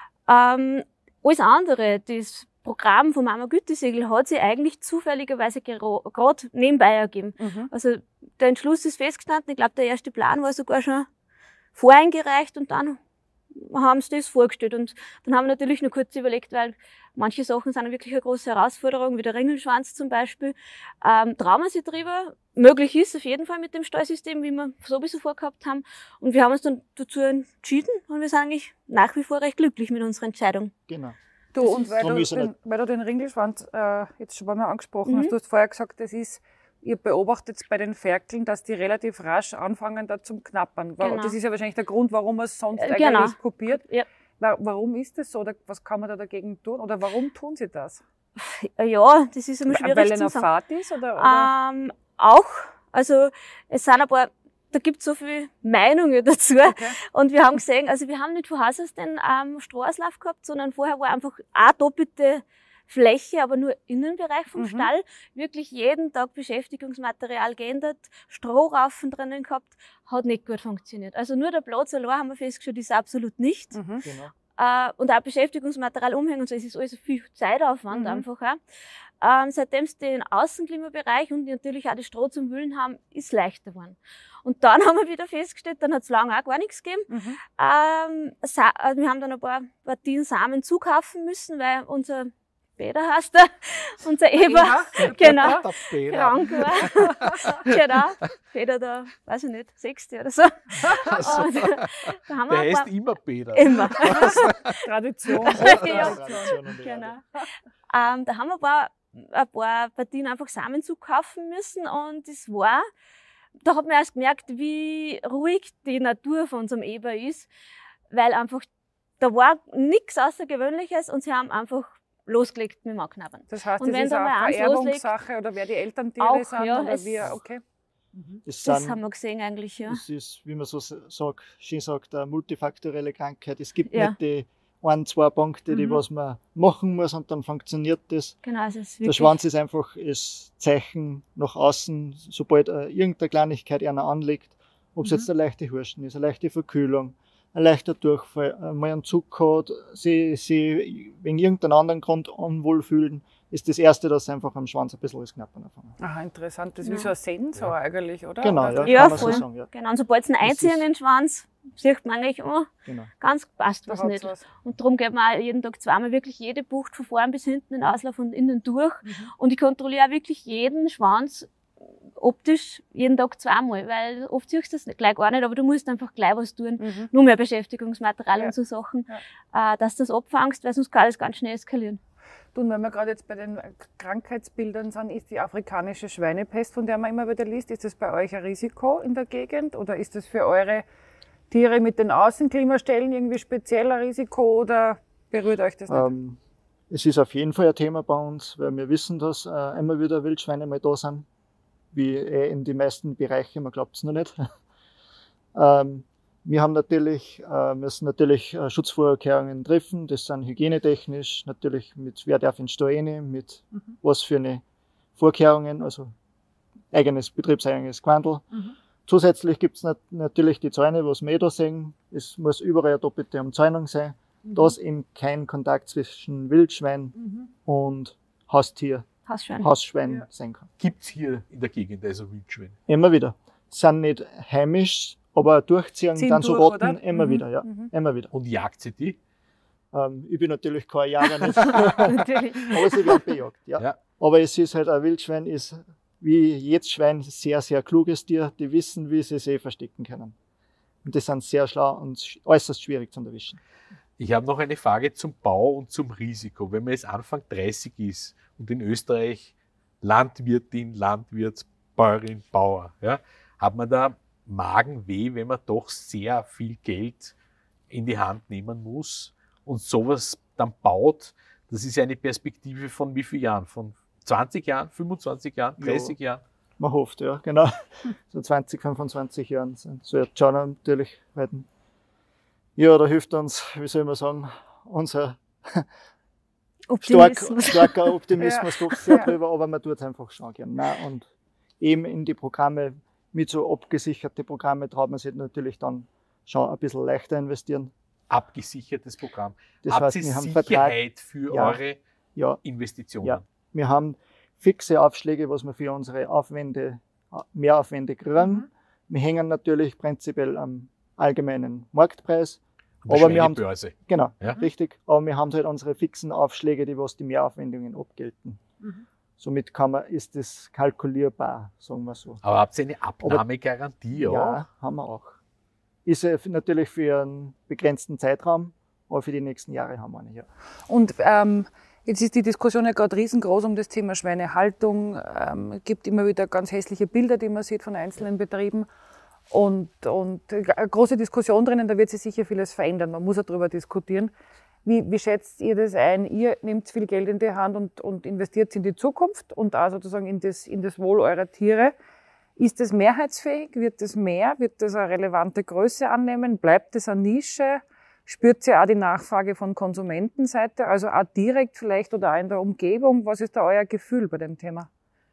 Alles andere, das Programm vom Mama Gütesiegel hat sich eigentlich zufälligerweise gerade nebenbei ergeben. Mhm. Also der Entschluss ist festgestanden. Ich glaube, der erste Plan war sogar schon voreingereicht, und dann haben sie das vorgestellt. Und dann haben wir natürlich noch kurz überlegt, weil manche Sachen sind wirklich eine große Herausforderung, wie der Ringelschwanz zum Beispiel. Trauen wir sich drüber? Möglich ist auf jeden Fall mit dem Stallsystem, wie wir sowieso vorgehabt haben. Und wir haben uns dann dazu entschieden, und wir sind eigentlich nach wie vor recht glücklich mit unserer Entscheidung. Genau. Du, und weil Darum du, ist er den, weil du den Ringelschwanz jetzt schon mal angesprochen Mhm. hast, du hast vorher gesagt, ihr beobachtet bei den Ferkeln, dass die relativ rasch anfangen da zum Knappern. Genau. Das ist ja wahrscheinlich der Grund, warum man es sonst Genau. eigentlich kopiert. Ja. Warum ist das so? Oder was kann man da dagegen tun? Oder warum tun sie das? Ja, das ist immer schwierig Weil zu er noch sagen. Fahrt ist? Oder? Auch. Also es sind aber, da gibt es so viele Meinungen dazu. Okay. Und wir haben gesehen, also wir haben nicht von Haus aus den Strohauslauf gehabt, sondern vorher war einfach eine doppelte Fläche, aber nur Innenbereich vom Mhm. Stall. Wirklich jeden Tag Beschäftigungsmaterial geändert, Strohraufen drinnen gehabt, hat nicht gut funktioniert. Also nur der Platz allein haben wir festgestellt, ist absolut nicht. Mhm. Genau. Und auch Beschäftigungsmaterial umhängen und so, es ist alles viel Zeitaufwand Mhm. einfach auch. Seitdem sie den Außenklimabereich und natürlich auch das Stroh zum Wühlen haben, ist leichter geworden. Und dann haben wir wieder festgestellt, dann hat es lange auch gar nichts gegeben. Mhm. Wir haben dann ein paar Partien Samen zukaufen müssen, weil unser Peter heißt er, unser Eber, genau, Der Peter. krank war. Genau, Peter da, weiß ich nicht, 6. oder so. Also, Und, da haben wir der ein heißt paar, immer Peter. immer. Tradition. Ja. Tradition und Genau. Da haben wir ein paar Partien einfach Samen zukaufen müssen, und da hat man erst gemerkt, wie ruhig die Natur von unserem Eber ist, weil einfach, da war nichts Außergewöhnliches, und sie haben einfach losgelegt mit dem Anknabbern. Das heißt, Und das wenn ist da auch mal eine eins Vererbungssache oder wer die Elterntiere Auch, sind ja, oder wie, es- okay. Das, Das sind, haben wir gesehen eigentlich, ja. das ist, wie man so schön sagt, eine multifaktorielle Krankheit. Es gibt Ja. nicht die ein, zwei Punkte, die Mhm. was man machen muss, und dann funktioniert das. Genau, also es ist Der wirklich, Schwanz ist einfach das Zeichen nach außen, sobald irgendeine Kleinigkeit einer anliegt, ob es Mhm. jetzt eine leichte Husten ist, eine leichte Verkühlung, ein leichter Durchfall, mal einen Zug hat, sie wegen irgendeinem anderen Grund unwohl fühlen, ist das Erste, dass sie einfach am Schwanz ein bisschen das Knappern anfangen. Aha, interessant. Das ist Ja. wie so ein Sensor eigentlich, oder? Genau, Oder? Ja, kann man voll. so sagen. Ja, genau, und sobald sie ihn Das einziehen ist- in den Schwanz, sieht man eigentlich, oh, genau. ganz passt Da was hat's nicht. was. Und darum geht man auch jeden Tag zweimal wirklich jede Bucht von vorn bis hinten den Auslauf und innen durch. Mhm. Und ich kontrolliere auch wirklich jeden Schwanz optisch jeden Tag zweimal, weil oft siehst du das gleich gar nicht, aber du musst einfach gleich was tun. Mhm. Nur mehr Beschäftigungsmaterial Ja. und so Sachen, dass du das abfangst, weil sonst kann das ganz schnell eskalieren. Du, und wenn wir gerade jetzt bei den Krankheitsbildern sind, ist die afrikanische Schweinepest, von der man immer wieder liest, ist das bei euch ein Risiko in der Gegend oder ist das für eure Tiere mit den Außenklimastellen irgendwie speziell ein Risiko oder berührt euch das nicht? Es ist auf jeden Fall ein Thema bei uns, weil wir wissen, dass immer wieder Wildschweine mal da sind, wie in die meisten Bereiche, man glaubt es noch nicht. Wir haben natürlich, müssen natürlich Schutzvorkehrungen treffen, das sind hygienetechnisch, natürlich mit wer darf in den Stall rein, mit was für eine Vorkehrungen, also betriebseigenes Quandl. Mhm. Zusätzlich gibt es natürlich die Zäune, was wir da sehen. Es muss überall eine doppelte Umzäunung sein, dass eben kein Kontakt zwischen Wildschwein Mhm. und Haustier, Hausschwein. Hausschwein Ja. sein kann. Gibt es hier in der Gegend also Wildschweine? Immer wieder. Sind nicht heimisch, aber durchziehen, Ziehen dann so durch, rotten, oder? immer Mhm. wieder, ja. Mhm. Immer wieder. Und jagt sie die? Ich bin natürlich kein Jäger nicht, Natürlich. aber sie werden bejagt, ja. Ja. Aber es ist halt, ein Wildschwein ist wie jedes Schwein sehr, sehr kluges Tier, die wissen, wie sie sich verstecken können. Und die sind sehr schlau und äußerst schwierig zu erwischen. Ich habe noch eine Frage zum Bau und zum Risiko. Wenn man jetzt Anfang 30 ist und in Österreich Landwirtin, Landwirt, Bäuerin, Bauer, ja, hat man da Magenweh, wenn man doch sehr viel Geld in die Hand nehmen muss und sowas dann baut? Das ist eine Perspektive von wie vielen Jahren? Von 20 Jahren, 25 Jahren, 30 Jahren? Man hofft, ja, genau. So 20, 25 Jahren sind. So jetzt schauen wir natürlich weiter. Ja, da hilft uns, wie soll man sagen, unser starker Optimismus doch sehr drüber, aber man tut es einfach schon gern. Und eben in die Programme, mit so abgesicherte Programme traut man sich natürlich dann schon ein bisschen leichter investieren. Abgesichertes Programm. Das Habt heißt, ihr wir haben Sicherheit für eure ja, Investitionen? Ja, wir haben fixe Aufschläge, was wir für unsere Mehraufwände kriegen. Wir hängen natürlich prinzipiell am allgemeinen Marktpreis. Aber wir haben Börse. Genau, ja? Richtig. Aber wir haben halt unsere fixen Aufschläge, die was die Mehraufwendungen abgelten. Somit ist das kalkulierbar, sagen wir so. Aber habt ihr eine Abnahmegarantie auch? Ja, haben wir auch. Ist ja natürlich für einen begrenzten Zeitraum, aber für die nächsten Jahre haben wir eine, ja. Und jetzt ist die Diskussion ja gerade riesengroß um das Thema Schweinehaltung. Es gibt immer wieder ganz hässliche Bilder, die man sieht von einzelnen Betrieben. Und eine große Diskussion drinnen, da wird sich sicher vieles verändern. Man muss ja darüber diskutieren. Wie schätzt ihr das ein? Ihr nehmt viel Geld in die Hand und investiert in die Zukunft und auch sozusagen in das Wohl eurer Tiere. Ist das mehrheitsfähig? Wird das mehr? Wird das eine relevante Größe annehmen? Bleibt das eine Nische? Spürt ihr auch die Nachfrage von Konsumentenseite? Also auch direkt vielleicht oder auch in der Umgebung? Was ist da euer Gefühl bei dem Thema?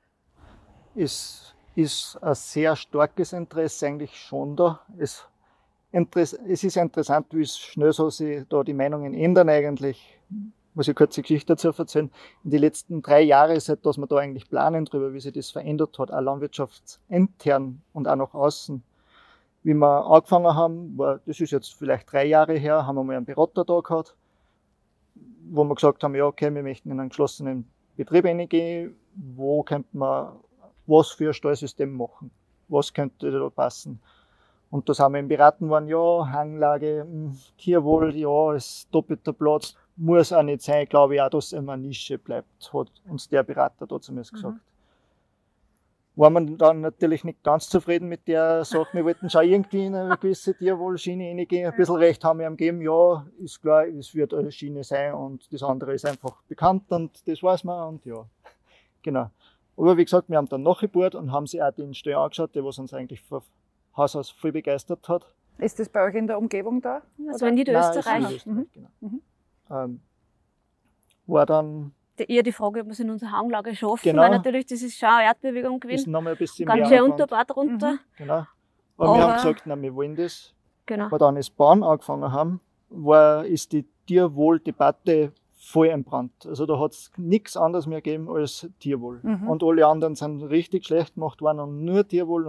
Ist ein sehr starkes Interesse eigentlich schon da. Es ist interessant, wie schnell so sich da die Meinungen ändern eigentlich. Muss ich kurz die Geschichte dazu erzählen. In den letzten 3 Jahren, seit dass wir da eigentlich planen drüber, wie sich das verändert hat, auch landwirtschaftsintern und auch nach außen. Wie wir angefangen haben, das ist jetzt vielleicht 3 Jahre her, haben wir mal einen Berater da gehabt, wo wir gesagt haben, ja okay, wir möchten in einen geschlossenen Betrieb reingehen, wo könnte man was für ein Stallsystem machen, was könnte da passen. Und da sind wir eben beraten worden, ja, Hanglage, Tierwohl, ja, ist doppelter Platz, muss auch nicht sein, glaube ich auch, dass es immer eine Nische bleibt, hat uns der Berater da zumindest gesagt. War man dann natürlich nicht ganz zufrieden mit der Sache, wir wollten schon irgendwie in eine gewisse Tierwohlschiene reingehen, ein bisschen Recht haben wir ihm gegeben, ja, ist klar, es wird eine Schiene sein und das andere ist einfach bekannt und das weiß man und ja, genau. Aber wie gesagt, wir haben dann nachgebohrt und haben sich auch den Stall angeschaut, der was uns eigentlich von Haus aus voll begeistert hat. Ist das bei euch in der Umgebung da? Also in Niederösterreich. Nein, ist in Österreich, genau. War dann eher die Frage, ob wir es in unserer Hanglage schaffen. Genau. Weil natürlich, das ist schon eine Erdbewegung ist gewesen. noch mal ein bisschen Ganz mehr schön Aufwand. Unterbau drunter. Genau. Aber wir haben gesagt, nein, wir wollen das. Genau. Wir dann das Bauen angefangen haben, ist die Tierwohldebatte voll entbrannt. Also da hat es nichts anderes mehr gegeben als Tierwohl. Und alle anderen sind richtig schlecht gemacht worden und nur Tierwohl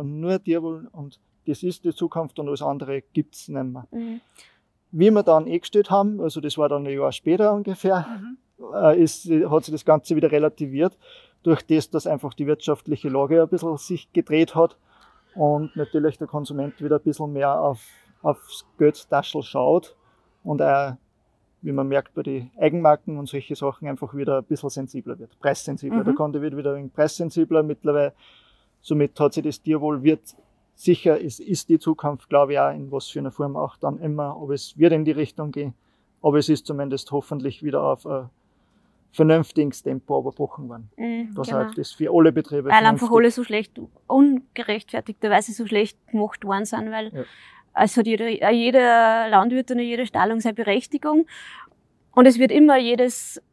und das ist die Zukunft und alles andere gibt es nicht mehr. Wie wir dann eingestellt haben, also das war dann ein Jahr später ungefähr, hat sich das Ganze wieder relativiert, durch das, dass einfach die wirtschaftliche Lage ein bisschen sich gedreht hat und natürlich der Konsument wieder ein bisschen mehr aufs Geldtaschel schaut und auch, wie man merkt, bei den Eigenmarken und solche Sachen einfach wieder ein bisschen sensibler wird, preissensibler. Der Kunde wird wieder ein wenig preissensibler mittlerweile. Somit hat sich das Tierwohl sicher, es ist die Zukunft, glaube ich, auch in was für einer Form auch dann immer, aber es wird in die Richtung gehen. Aber es ist zumindest hoffentlich wieder auf ein vernünftiges Tempo überbrochen worden. Das heißt, das für alle Betriebe. Weil einfach alle so schlecht, ungerechtfertigterweise so schlecht gemacht worden sind, weil es hat jeder Landwirt und jede Stallung seine Berechtigung. Und es wird immer jede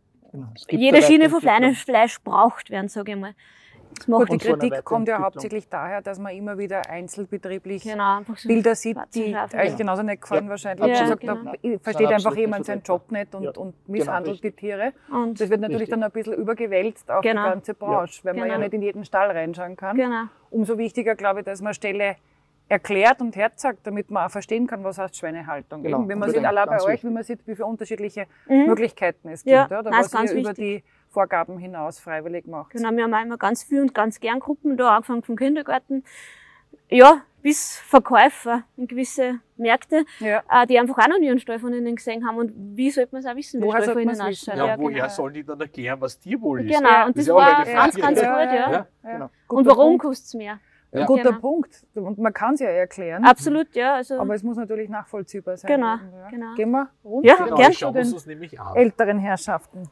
Schiene von Fleisch braucht werden, sage ich mal. Gut, die Kritik kommt ja hauptsächlich daher, dass man immer wieder einzelbetrieblich Bilder sieht, die euch genauso nicht gefallen wahrscheinlich. Ja, gesagt, da versteht einfach jemand seinen Job nicht und misshandelt die Tiere. Und das wird natürlich dann ein bisschen übergewälzt auf die ganze Branche, weil man ja nicht in jeden Stall reinschauen kann. Umso wichtiger, glaube ich, dass man Stelle erklärt und herzagt, damit man auch verstehen kann, was heißt Schweinehaltung. Wenn man sieht, allein bei euch, wie man sieht, wie viele unterschiedliche Möglichkeiten es gibt, oder was ihr über die Vorgaben hinaus freiwillig macht. Genau, wir haben auch immer ganz viel und ganz gern Gruppen da, angefangen vom Kindergarten, ja, bis Verkäufer in gewisse Märkte, Ja. die einfach auch noch nie einen Stall von ihnen gesehen haben. Und wie sollte man es auch wissen, wie Woher ein Stall von sollte ihnen man's wissen? ausschaut? Ja, Genau. woher sollen die dann erklären, was Tierwohl ist? Genau, und Das das ist ja auch war eine ganz, Frage. ganz gut, Ja. ja. Genau. Und Guter warum Punkt. kostet es mehr? Ja. Guter Genau. Punkt. Und man kann es ja erklären. Absolut, ja. Also, Aber es muss natürlich nachvollziehbar sein. Genau, Ja. genau. Gehen wir runter Ja, Genau, gern. schauen wir uns das nämlich an. älteren Herrschaften.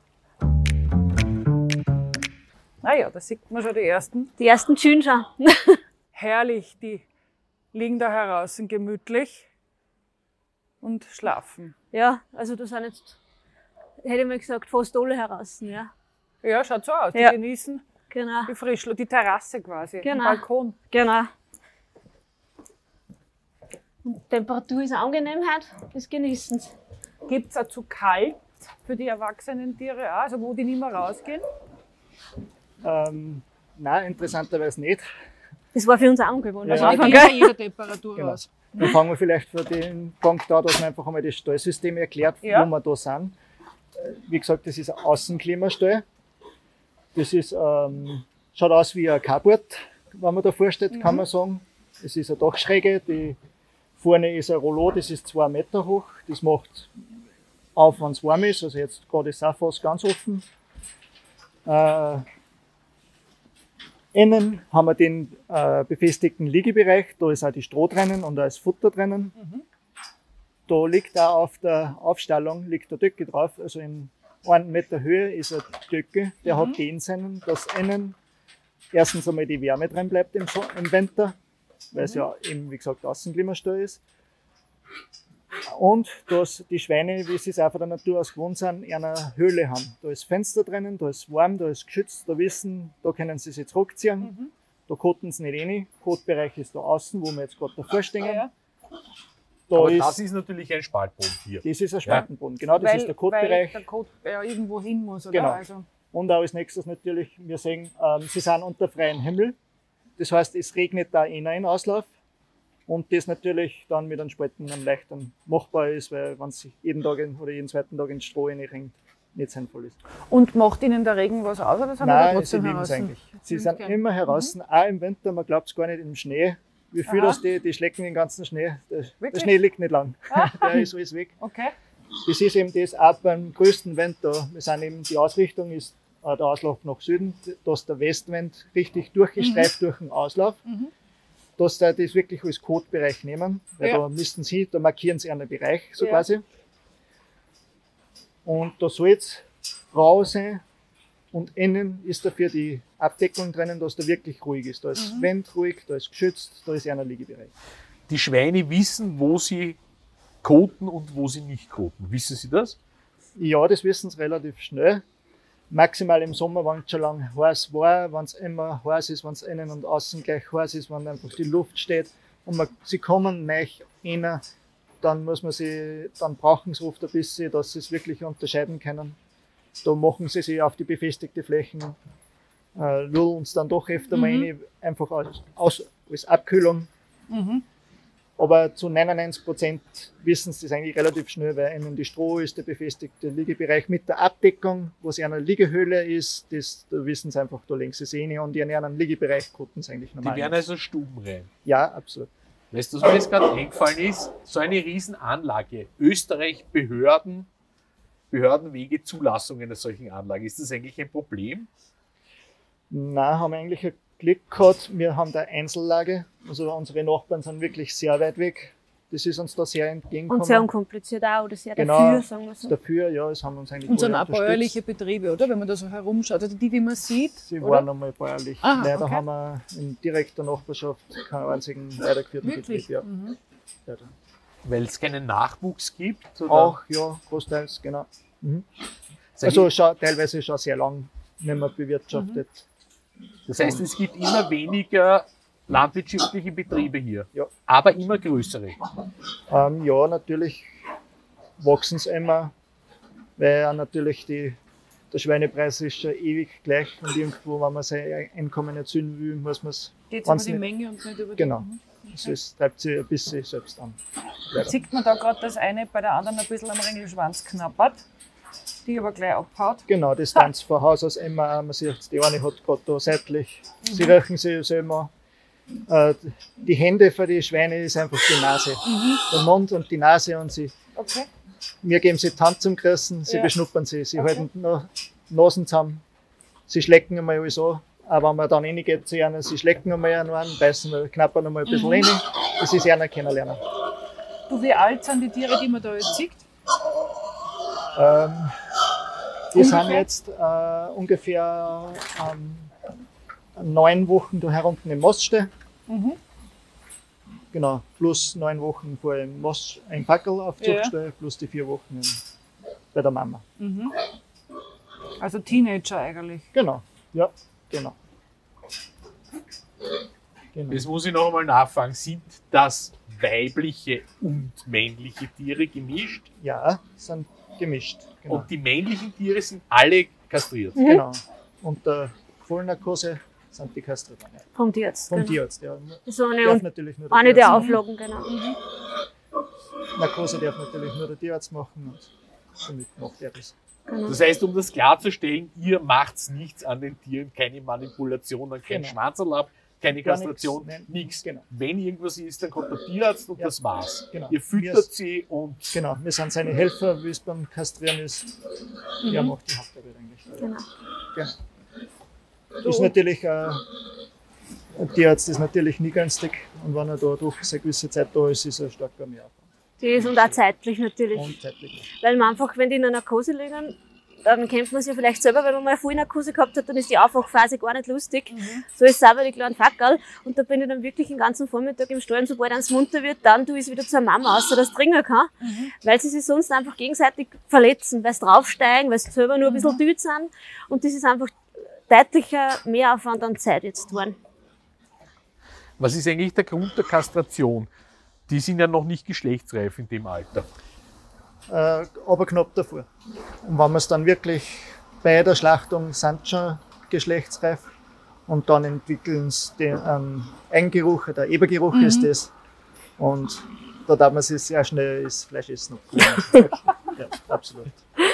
Naja, da sieht man schon die ersten. die ersten Ginger. Herrlich, die liegen da draußen gemütlich und schlafen. Ja, also da sind jetzt, hätte ich mal gesagt, fast alle heraus. Ja, Ja, schaut so aus. Die Ja. genießen genau. die Frischluft, die Terrasse quasi, den Genau. Balkon. Genau. Und die Temperatur ist angenehm heute, das genießen sie. Gibt es auch zu kalt für die erwachsenen Tiere auch, also wo die nicht mehr rausgehen? Nein, interessanterweise nicht. Das war für uns auch ungewohnt. Ja. Also Die Anfang, gehen bei gell? jeder Temperatur Genau. raus. Dann fangen wir vielleicht von dem Punkt an, dass man einfach einmal das Stallsystem erklärt, Ja. wo wir da sind. Wie gesagt, das ist ein Außenklimastall. Das ist, schaut aus wie ein Carport, wenn man da vorsteht, kann man sagen. Es ist eine Dachschräge, die vorne ist ein Rollo, das ist 2 Meter hoch. Das macht auf, wenn es warm ist. Also jetzt gerade ist es auch fast ganz offen. Innen haben wir den befestigten Liegebereich, da ist auch die Stroh drinnen und da ist Futter drinnen. Da liegt auch auf der Aufstallung liegt eine Decke drauf, also in 1 Meter Höhe ist eine Decke, der hat den Sinn, dass innen erstens einmal die Wärme drin bleibt im Winter, weil es ja eben, wie gesagt, Außenklimastall ist. Und dass die Schweine, wie sie es auch von der Natur aus gewohnt sind, eine Höhle haben. Da ist Fenster drinnen, da ist warm, da ist geschützt, da wissen, da können sie sich zurückziehen. Da koten sie nicht rein. Kotbereich ist da außen, wo wir jetzt gerade davor stehen. Ja. Da Aber ist, das ist natürlich ein Spaltboden hier. das ist ein Spaltenboden. Genau, das ist der Weil Kotbereich. der Kot ja irgendwo hin muss, oder? Genau. Also, Und auch als nächstes natürlich, wir sehen, sie sind unter freiem Himmel. Das heißt, es regnet da in Auslauf. Und das natürlich dann mit einem Spalten am leichteren machbar ist, weil wenn es jeden Tag oder jeden zweiten Tag ins Stroh reinringt, nicht sinnvoll ist. und macht ihnen der Regen was aus, oder sind die Nein, sie trotzdem lieben es draußen? eigentlich. Sie Lieben sind gern. immer heraus, auch im Winter, man glaubt es gar nicht, im Schnee. Wie viel Aha. das die schlecken den ganzen Schnee. Der Wirklich? Schnee liegt nicht lang. Der ist alles weg. Okay. Das ist eben das auch beim größten Wind da. Wir sind eben, die Ausrichtung ist der Auslauf nach Süden, dass der Westwind richtig durchgestreift durch den Auslauf. Dass sie das wirklich als Kotbereich nehmen, weil Ja. da müssten sie, da markieren sie einen Bereich, so Ja. quasi. Und da soll es rau sein und innen ist dafür die Abdeckung drinnen, dass da wirklich ruhig ist. Da ist Wind ruhig, da ist geschützt, da ist einer Liegebereich. Die Schweine wissen, wo sie koten und wo sie nicht koten. Wissen Sie das? Ja, das wissen sie relativ schnell. Maximal im Sommer, wenn es schon lang heiß war, wenn es immer heiß ist, wenn es innen und außen gleich heiß ist, wenn einfach die Luft steht und sie kommen neu rein, dann brauchen sie oft ein bisschen, dass sie es wirklich unterscheiden können. Da machen sie sich auf die befestigte Flächen, lullen es dann doch öfter mal rein, einfach als Abkühlung. Aber zu 99% wissen sie das eigentlich relativ schnell, weil innen die Stroh ist der befestigte Liegebereich mit der Abdeckung, wo es eine Liegehöhle ist, da wissen sie einfach, da legen sie sich rein und in einen Liegebereich koten sie eigentlich Die normal. werden also stubenrein. Ja, absolut. Weißt du, was mir jetzt gerade eingefallen ist? So eine Riesenanlage. Österreich Behördenwege, Zulassung einer solchen Anlage. Ist das eigentlich ein Problem? Nein, haben wir eigentlich ein Glück gehabt. Wir haben da Einzellage. Also unsere Nachbarn sind wirklich sehr weit weg. Das ist uns da sehr entgegengekommen. Und sehr unkompliziert auch, oder sehr Genau. dafür, sagen wir so. Dafür, ja, es haben uns eigentlich Und sind alle auch unterstützt. bäuerliche Betriebe, oder? Wenn man da so herumschaut. Also die man sieht. Sie oder? waren einmal bäuerlich. Aha, Leider okay. haben wir in direkter Nachbarschaft keinen einzigen weitergeführten Wirklich? Betrieb. Ja. Mhm. Leider. Weil es keinen Nachwuchs gibt? Oder? Auch, ja, großteils, genau. Sag Also ich, teilweise schon sehr lang nicht mehr bewirtschaftet. das heißt, es gibt immer weniger landwirtschaftliche Betriebe hier, Ja. aber immer größere. Ja, natürlich wachsen sie immer, weil auch natürlich der Schweinepreis ist schon ewig gleich und irgendwo, wenn man sein Einkommen erzielen will, muss man es. Geht es über Wenn's die nicht- Menge und nicht über die... Genau. Mhm. Also es treibt sich ein bisschen selbst an. Leider. Sieht man da gerade, dass eine bei der anderen ein bisschen am Ringelschwanz knabbert, die aber gleich abhaut. Genau, das tun sie von Haus aus immer. Man sieht, die eine hat gerade da seitlich, sie riechen sich selber. Die Hände für die Schweine ist einfach die Nase. Der Mund und die Nase und Okay. wir geben sie die Hand zum Küssen, sie beschnuppern sie, sie halten noch Nasen zusammen, sie schlecken einmal alles an. Aber wenn man dann reingeht zu ihnen, sie schlecken einmal an, beißen, knappern einmal ein bisschen rein. Das ist einer kennenlernen. Du, wie alt sind die Tiere, die man da jetzt sieht? Die sind jetzt ungefähr 9 Wochen da herunten im Maststall. Genau, plus 9 Wochen vor dem Mast ein Packel auf Zuchtstall, plus die 4 Wochen bei der Mama. Also Teenager eigentlich. Genau, ja, genau. Jetzt muss ich noch einmal nachfragen, sind das weibliche und männliche Tiere gemischt? Ja, sind gemischt. Genau. Und die männlichen Tiere sind alle kastriert? Genau. Und der Vollnarkose sind die kastriert. Vom Tierarzt. Vom genau. Tierarzt, ja. Das ist Darf natürlich nur der eine der Tierarzt Auflagen, genau. Narkose darf natürlich nur der Tierarzt machen und somit macht er das. Genau. Das heißt, um das klarzustellen, ihr macht nichts an den Tieren, keine Manipulationen, kein Genau. Schwanzerl, keine Gar Kastration, nichts, nein, nichts. genau. Wenn irgendwas ist, dann kommt der Tierarzt und Ja. das war's. Genau. Ihr füttert sie und Genau, wir sind seine Helfer, wie es beim Kastrieren ist. Er macht die Hauptarbeit eigentlich. Genau. Genau. Ist natürlich, ein Tierarzt ist natürlich nie günstig und wenn er da durch eine gewisse Zeit da ist, ist er starker Mehraufwand. Die ist und auch zeitlich natürlich. Und zeitlich. Weil man einfach, wenn die in einer Narkose liegen, dann kennt man es ja vielleicht selber, wenn man mal eine Vollnarkose gehabt hat, dann ist die Aufwachphase gar nicht lustig. So ist es auch bei den kleinen Fackerl. Und da bin ich dann wirklich den ganzen Vormittag im Stall und sobald eins munter wird, dann tue ich es wieder zur Mama, außer dass es trinken kann. Weil sie sich sonst einfach gegenseitig verletzen, weil sie draufsteigen, weil sie selber nur ein bisschen düt sind. Und das ist einfach deutlicher Mehraufwand an Zeit jetzt geworden. was ist eigentlich der Grund der Kastration? Die sind ja noch nicht geschlechtsreif in dem Alter. Aber knapp davor. Und wenn wir es dann wirklich bei der Schlachtung sind schon geschlechtsreif und dann entwickeln sie den Eigengeruch, der Ebergeruch ist das. Und da darf man sich sehr schnell das Fleisch essen. Ja, absolut.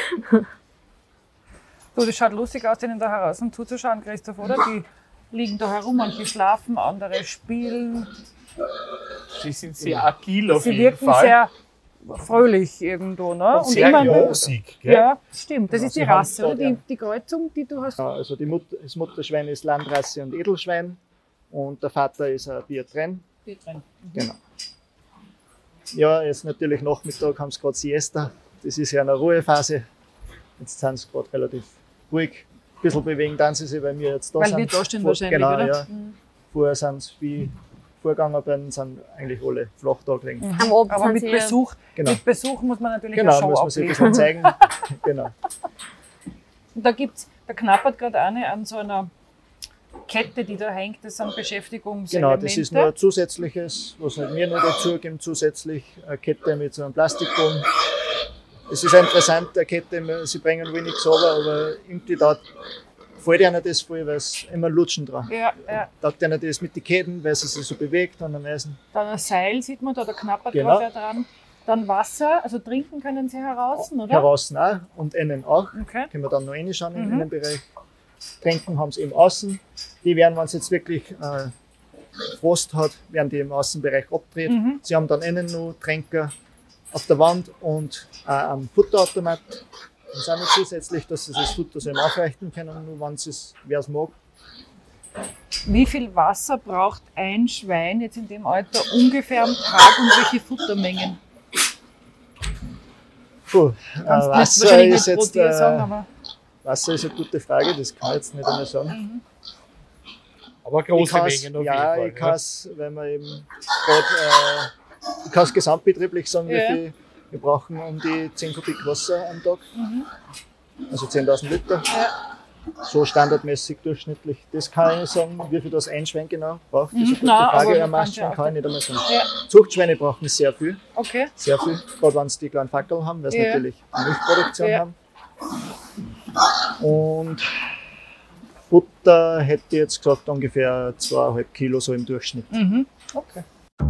Du, das schaut lustig aus, denen da draußen zuzuschauen, Christoph, oder? Die liegen da herum, manche schlafen, andere spielen. Sie sind sehr agil auf Sie jeden wirken Fall. sehr fröhlich irgendwo, ne? und sehr immer- josig. Gell? Ja, stimmt. Das Genau, ist die sie haben Rasse, oder? da, ja. Die Kreuzung, die du hast. Ja, also das Mutterschwein ist Landrasse und Edelschwein und der Vater ist ein Biertrenn. Genau. Ja, jetzt natürlich Nachmittag haben sie gerade Siesta. Das ist ja eine Ruhephase. Jetzt sind sie gerade relativ ruhig. Ein bisschen bewegen dann sie sich, weil wir jetzt da Weil sind. wir da stehen Vor- wahrscheinlich, genau, oder? Ja. Vorher sind sie wie vorgegangen bin, sind eigentlich alle flach da gelegen. Am Abend Aber sind mit sie Besuch, Genau. mit Besuch muss man natürlich Genau, eine Show muss man sich ein abliefern. bisschen zeigen. Genau. Und da knappert gerade eine an so einer Kette, die da hängt. Das sind Beschäftigungselemente. Genau, das ist nur ein zusätzliches, was halt mir noch dazu geben, zusätzlich eine Kette mit so einem Plastikbogen. Es ist interessant, eine Kette, sie bringen wenig sauber, aber irgendwie da fällt ihnen das voll, weil es immer lutschen dran. Ja, ja. Taugt ihnen das mit den Ketten, weil sie sich so bewegt an am Eisen. Dann ein Seil sieht man da knappert Genau. gerade dran. Dann Wasser, also trinken können sie heraus, oder? Draußen auch und innen auch. Okay. Können wir dann noch reinschauen im Innenbereich. Trinken haben sie eben außen. Die werden, wenn es jetzt wirklich Frost hat, werden die im Außenbereich abgedreht. Sie haben dann innen noch Tränke auf der Wand und einen Futterautomat. Und sind noch zusätzlich, dass sie das Futter so aufrichten können, nur wenn wer es mag. Wie viel Wasser braucht ein Schwein jetzt in dem Alter ungefähr am Tag und welche Futtermengen? Puh, Kannst du Wasser wahrscheinlich ist nicht pro jetzt Tier sagen, aber Wasser ist eine gute Frage, das kann ich jetzt nicht einmal sagen. Aber Ich große kann's- Mengen auf ja, jeden ich Fall. kann es, wenn wir eben gerade, ich kann es gesamtbetrieblich sagen, wie Ja. viel wir brauchen um die 10 Kubik Wasser am Tag. Also 10.000 Liter. So standardmäßig durchschnittlich. Das kann ich sagen, wie viel das ein Schwein genau braucht. Das ist eine gute Nein, aber Frage. man Ein Mastschwein kann's ja kann ich nicht einmal sagen. Ja. Zuchtschweine brauchen sehr viel. Okay. Sehr viel. Gerade wenn sie die kleinen Fackeln haben, weil sie Ja. natürlich Milchproduktion Ja. haben. Und Futter hätte ich jetzt gesagt ungefähr 2,5 Kilo so im Durchschnitt. Okay.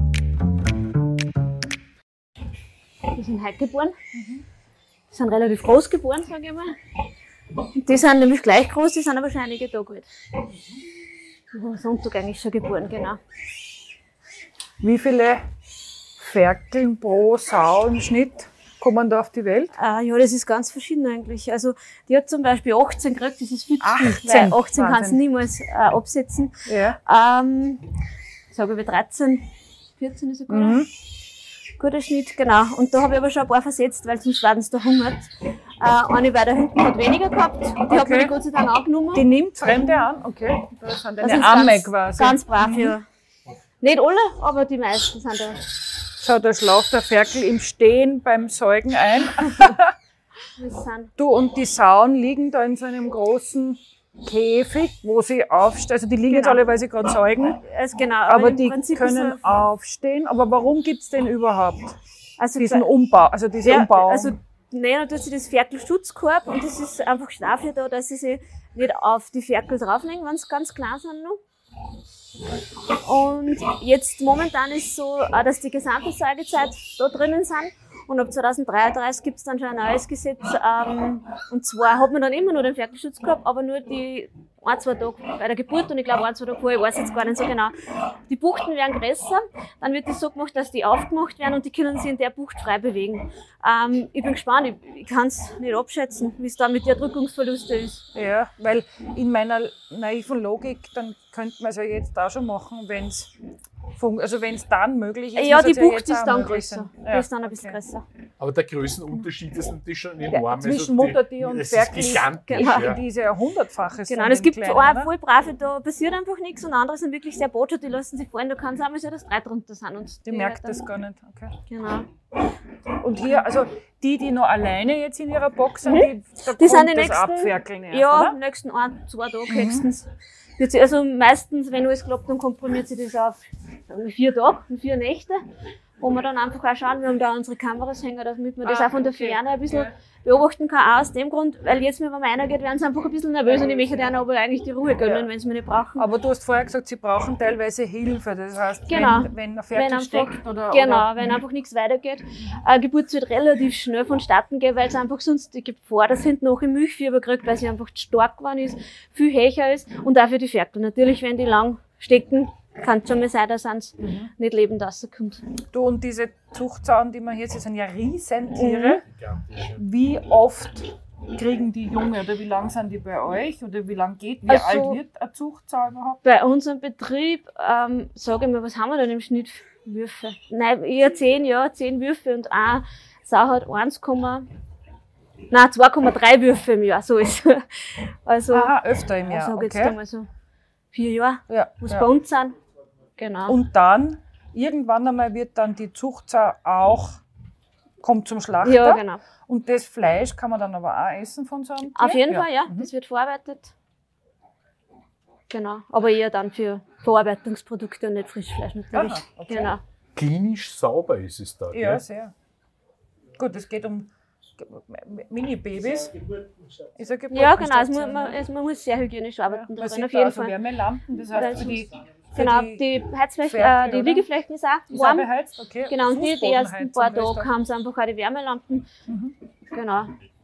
Die sind heute geboren. Die sind relativ groß geboren, sage ich mal. Und die sind nämlich gleich groß, die sind aber schon einige Tage alt. Am Sonntag eigentlich schon geboren, genau. Wie viele Ferkeln pro Sau im Schnitt kommen da auf die Welt? Ja, das ist ganz verschieden eigentlich. Also, die hat zum Beispiel 18 gekriegt, das ist viel zu viel, 18? weil 18 kannst du niemals absetzen. Ja. Sage ich 13, 14 ist ein guter Schnitt, genau. Und da habe ich aber schon ein paar versetzt, weil sonst werden sie da hungert. Eine weiter hinten hat weniger gehabt, die hat mir Gott sei Dank angenommen. Die nimmt Fremde an? Okay. Das sind Das eine ist Amme quasi. Ganz brav, ja. Nicht alle, aber die meisten sind da. Schau, da schlaft der Ferkel im Stehen beim Säugen ein. Das sind Du, und die Sauen liegen da in so einem großen Käfig, wo sie aufstehen. Also die liegen jetzt alle, weil sie gerade säugen. also genau, Aber im die Prinzip können ist aufstehen. Aber warum gibt's den überhaupt? also Diesen Umbau, also diese Umbauung. Also nennen tut sie das Ferkelschutzkorb und das ist einfach dafür da, dass sie sich nicht auf die Ferkel drauflegen, wenn sie ganz klein sind noch. Und jetzt momentan ist so, dass die gesamte Säugezeit da drinnen sind. Und ab 2033 gibt es dann schon ein neues Gesetz. Und zwar hat man dann immer nur den Ferkelschutzkorb, aber nur die 1-2 Tage bei der Geburt und ich glaube 1-2 Tage vorher, ich weiß jetzt gar nicht so genau. Die Buchten werden größer, dann wird das so gemacht, dass die aufgemacht werden und die können sich in der Bucht frei bewegen. Ich bin gespannt, ich kann es nicht abschätzen, wie es da mit der Drückungsverluste ist. Ja, weil in meiner naiven Logik, dann könnte man es ja jetzt auch schon machen, wenn es dann möglich ist. Ja, muss die es Bucht jetzt ist auch dann möglich größer. sein. Die ist dann ein bisschen größer. Aber der Größenunterschied ist natürlich schon enorm. Zwischen Muttertier und Ferkel ist gigantisch. Genau. Ja. diese Jahrhundertfaches. Genau, von und es den gibt Kleinen, auch oder? voll brave, da passiert einfach nichts und andere sind wirklich sehr botschaft, die lassen sich fallen, da kann es auch mal sein, dass 3 drunter sind. Und Die merkt das gar nicht. Okay. Genau. Und hier, also die noch alleine jetzt in ihrer Box sind, da Die sind kommt die das nächsten, Abferkeln erst, ja, oder? die nächsten 1-2 Tage höchstens. Wird sie, also meistens, wenn alles klappt, dann komprimiert sie das auf 4 Tage, 4 Nächte, wo wir dann einfach auch schauen, wir haben da unsere Kameras hängen, damit man das auch von der Ferne ein bisschen beobachten kann, auch aus dem Grund, weil jetzt, wenn man einer geht, werden sie einfach ein bisschen nervös und ich möchte denen aber eigentlich die Ruhe gönnen, wenn sie mich nicht brauchen. Aber du hast vorher gesagt, sie brauchen teilweise Hilfe. Das heißt, Genau. wenn ein Ferkel Wenn steckt oder... Genau, wenn einfach nichts weitergeht. Geburt wird relativ schnell vonstatten gehen, weil es einfach sonst die Gefahr, dass hinten noch im Milchfieber kriegt, weil sie einfach zu stark geworden ist, viel höher ist und auch für die Ferkel. Natürlich, wenn die lang stecken, kann es schon mal sein, dass eins nicht lebend rauskommt. Du, und diese Zuchtsauen, die man hier sieht, sind ja Riesentiere. Wie oft kriegen die Junge oder wie lang sind die bei euch oder wie lang geht, wie Also, alt wird eine Zuchtsau überhaupt? Bei unserem Betrieb, sage ich mal, was haben wir denn im Schnitt für Würfe? Nein, eher 10 Würfe und eine Sau hat 2,3 Würfe im Jahr, so ist es. Also, Aha, öfter im ich Jahr, sage jetzt okay. einmal so 4 Jahre, Ja, was ja. bei uns sind. Genau. Und dann, irgendwann einmal wird dann die Zuchtsau auch, kommt zum Schlachter. Ja, genau. Und das Fleisch kann man dann aber auch essen von so einem Tier? Auf jeden Fall, ja. Das wird verarbeitet. Genau. Aber eher dann für Verarbeitungsprodukte und nicht Frischfleisch natürlich. Aha, okay. Genau. Klinisch sauber ist es da. Ja, gell? sehr. Gut, es geht um Mini-Babys. Ist eine Ja, genau. Geburtenstation, Man muss sehr hygienisch arbeiten Man darin, sieht auf da jeden also Fall. Wärmelampen, das heißt für die Genau, die die Heizfläche, Ferkel, die oder? Liegeflächen ist auch ist auch warm. beheizt, okay. Genau, und die ersten paar Fußbodenheizung Tage haben sie einfach auch die Wärmelampen. Genau.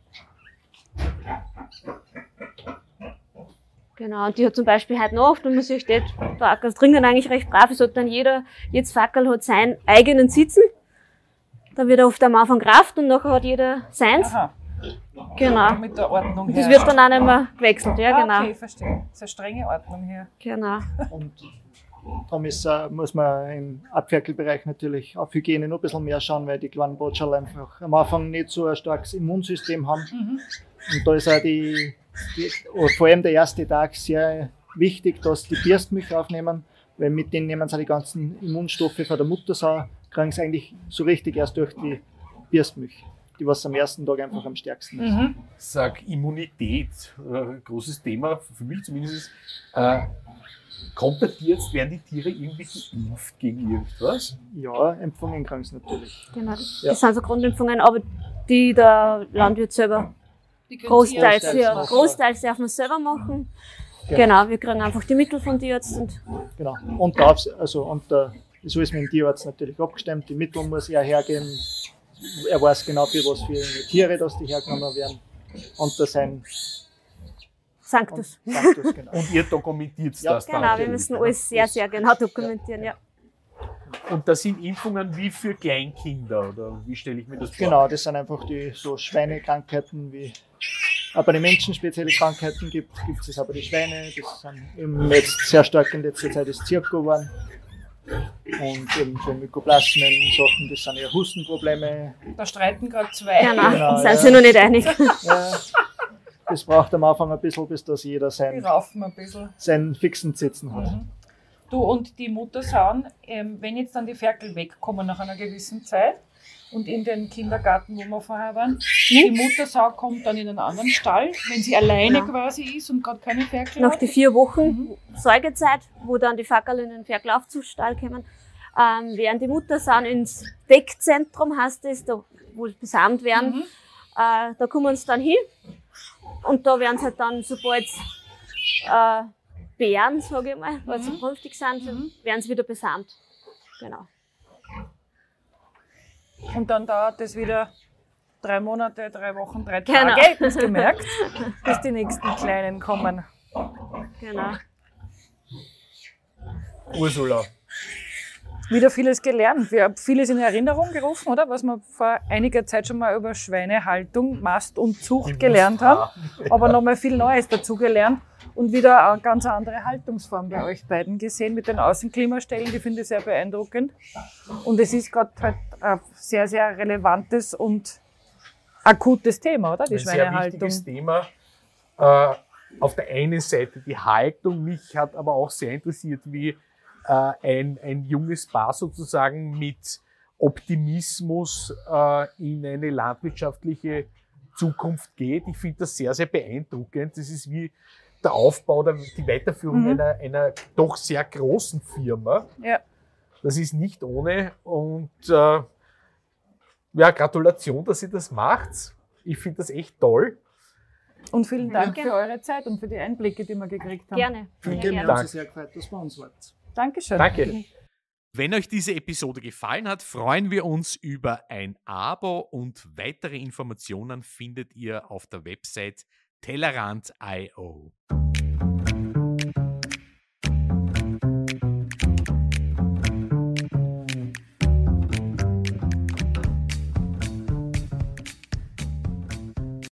Genau, und die hat zum Beispiel heute Nacht, wenn man sich steht, das dringen eigentlich recht brav, es hat dann jedes Fackel hat seinen eigenen Sitzen. Da wird er oft am Anfang Kraft und nachher hat jeder seins. Aha, Genau. mit der Ordnung Das her. wird dann auch nicht mehr gewechselt, ja, genau. Okay, verstehe. Das ist eine strenge Ordnung hier. Genau. Und darum muss man im Abferkelbereich natürlich auf Hygiene noch ein bisschen mehr schauen, weil die kleinen Botscherl einfach am Anfang nicht so ein starkes Immunsystem haben. Und da ist auch vor allem der erste Tag sehr wichtig, dass die Birstmilch aufnehmen, weil mit denen nehmen sie die ganzen Immunstoffe von der Muttersau, kriegen sie eigentlich so richtig erst durch die Birstmilch, die was am ersten Tag einfach am stärksten ist. Sag, Immunität, großes Thema, für mich zumindest. Kommt bei dir jetzt, werden die Tiere irgendwie geimpft gegen irgendwas? Ja, empfangen kriegen sie natürlich. Genau. Das Ja. sind so Grundimpfungen, aber die der Landwirt selber großteils darf man selber machen. Genau, wir kriegen einfach die Mittel vom Tierarzt und Genau. Und das ist alles mit dem Tierarzt natürlich abgestimmt. Die Mittel muss er hergeben. Er weiß genau, für was für Tiere dass die hergenommen werden. Und da sind Sanctus. Sanctus, genau. Und ihr dokumentiert Ja, das dann? Genau, wir natürlich, müssen ne? alles sehr, sehr genau dokumentieren, ja. Und das sind Impfungen wie für Kleinkinder, oder wie stelle ich mir das vor? Genau, das sind einfach die so Schweinekrankheiten, wie bei den Menschen spezielle Krankheiten gibt es auch bei den Schweine. Das sind eben jetzt sehr stark in letzter Zeit das Zirko geworden. Und eben so Mykoplasmen, Sachen, das sind eher Hustenprobleme. Da streiten gerade zwei. Genau, Genau, sind ja. sie noch nicht einig. Ja, das braucht am Anfang ein bisschen, bis das jeder Die seinen raufen ein bisschen. fixen Sitzen hat. Du, und die Muttersauen, wenn jetzt dann die Ferkel wegkommen nach einer gewissen Zeit und in den Kindergarten, wo wir vorher waren, die Muttersau kommt dann in einen anderen Stall, wenn sie alleine Genau. quasi ist und gerade keine Ferkel Nach hat. die 4 Wochen Säugezeit, wo dann die Fackel in den Ferkelaufzuchtstall kommen, werden die Muttersauen ins Deckzentrum, heißt es, da wo besamt werden. Da kommen sie dann hin und da werden sie halt dann, sobald Bären, sage ich mal, weil sie brunftig sind, werden sie wieder besamt. Genau. Und dann dauert das wieder 3 Monate, 3 Wochen, 3 Genau. Tage, hast du gemerkt, bis die nächsten Kleinen kommen. Genau. Ursula, Wieder vieles gelernt. Wir haben vieles in Erinnerung gerufen, oder? Was wir vor einiger Zeit schon mal über Schweinehaltung, Mast und Zucht gelernt haben. Aber nochmal viel Neues dazu gelernt. Und wieder eine ganz andere Haltungsform bei euch beiden gesehen mit den Außenklimastellen, die finde ich sehr beeindruckend. Und es ist gerade halt ein sehr, sehr relevantes und akutes Thema, oder? Die ein sehr Schweinehaltung. wichtiges Thema. Auf der einen Seite die Haltung, mich hat aber auch sehr interessiert, wie ein junges Paar sozusagen mit Optimismus in eine landwirtschaftliche Zukunft geht. Ich finde das sehr, sehr beeindruckend. Das ist wie der Aufbau, die Weiterführung einer doch sehr großen Firma. Ja. Das ist nicht ohne und ja, Gratulation, dass ihr das macht. Ich finde das echt toll. Und vielen Dank Danke. für eure Zeit und für die Einblicke, die wir gekriegt haben. Gerne. Vielen Sehr Dank. gerne. Uns sehr gefreut, dass bei uns wart. Dankeschön. Danke. Wenn euch diese Episode gefallen hat, freuen wir uns über ein Abo und weitere Informationen findet ihr auf der Website Tellerrand.io.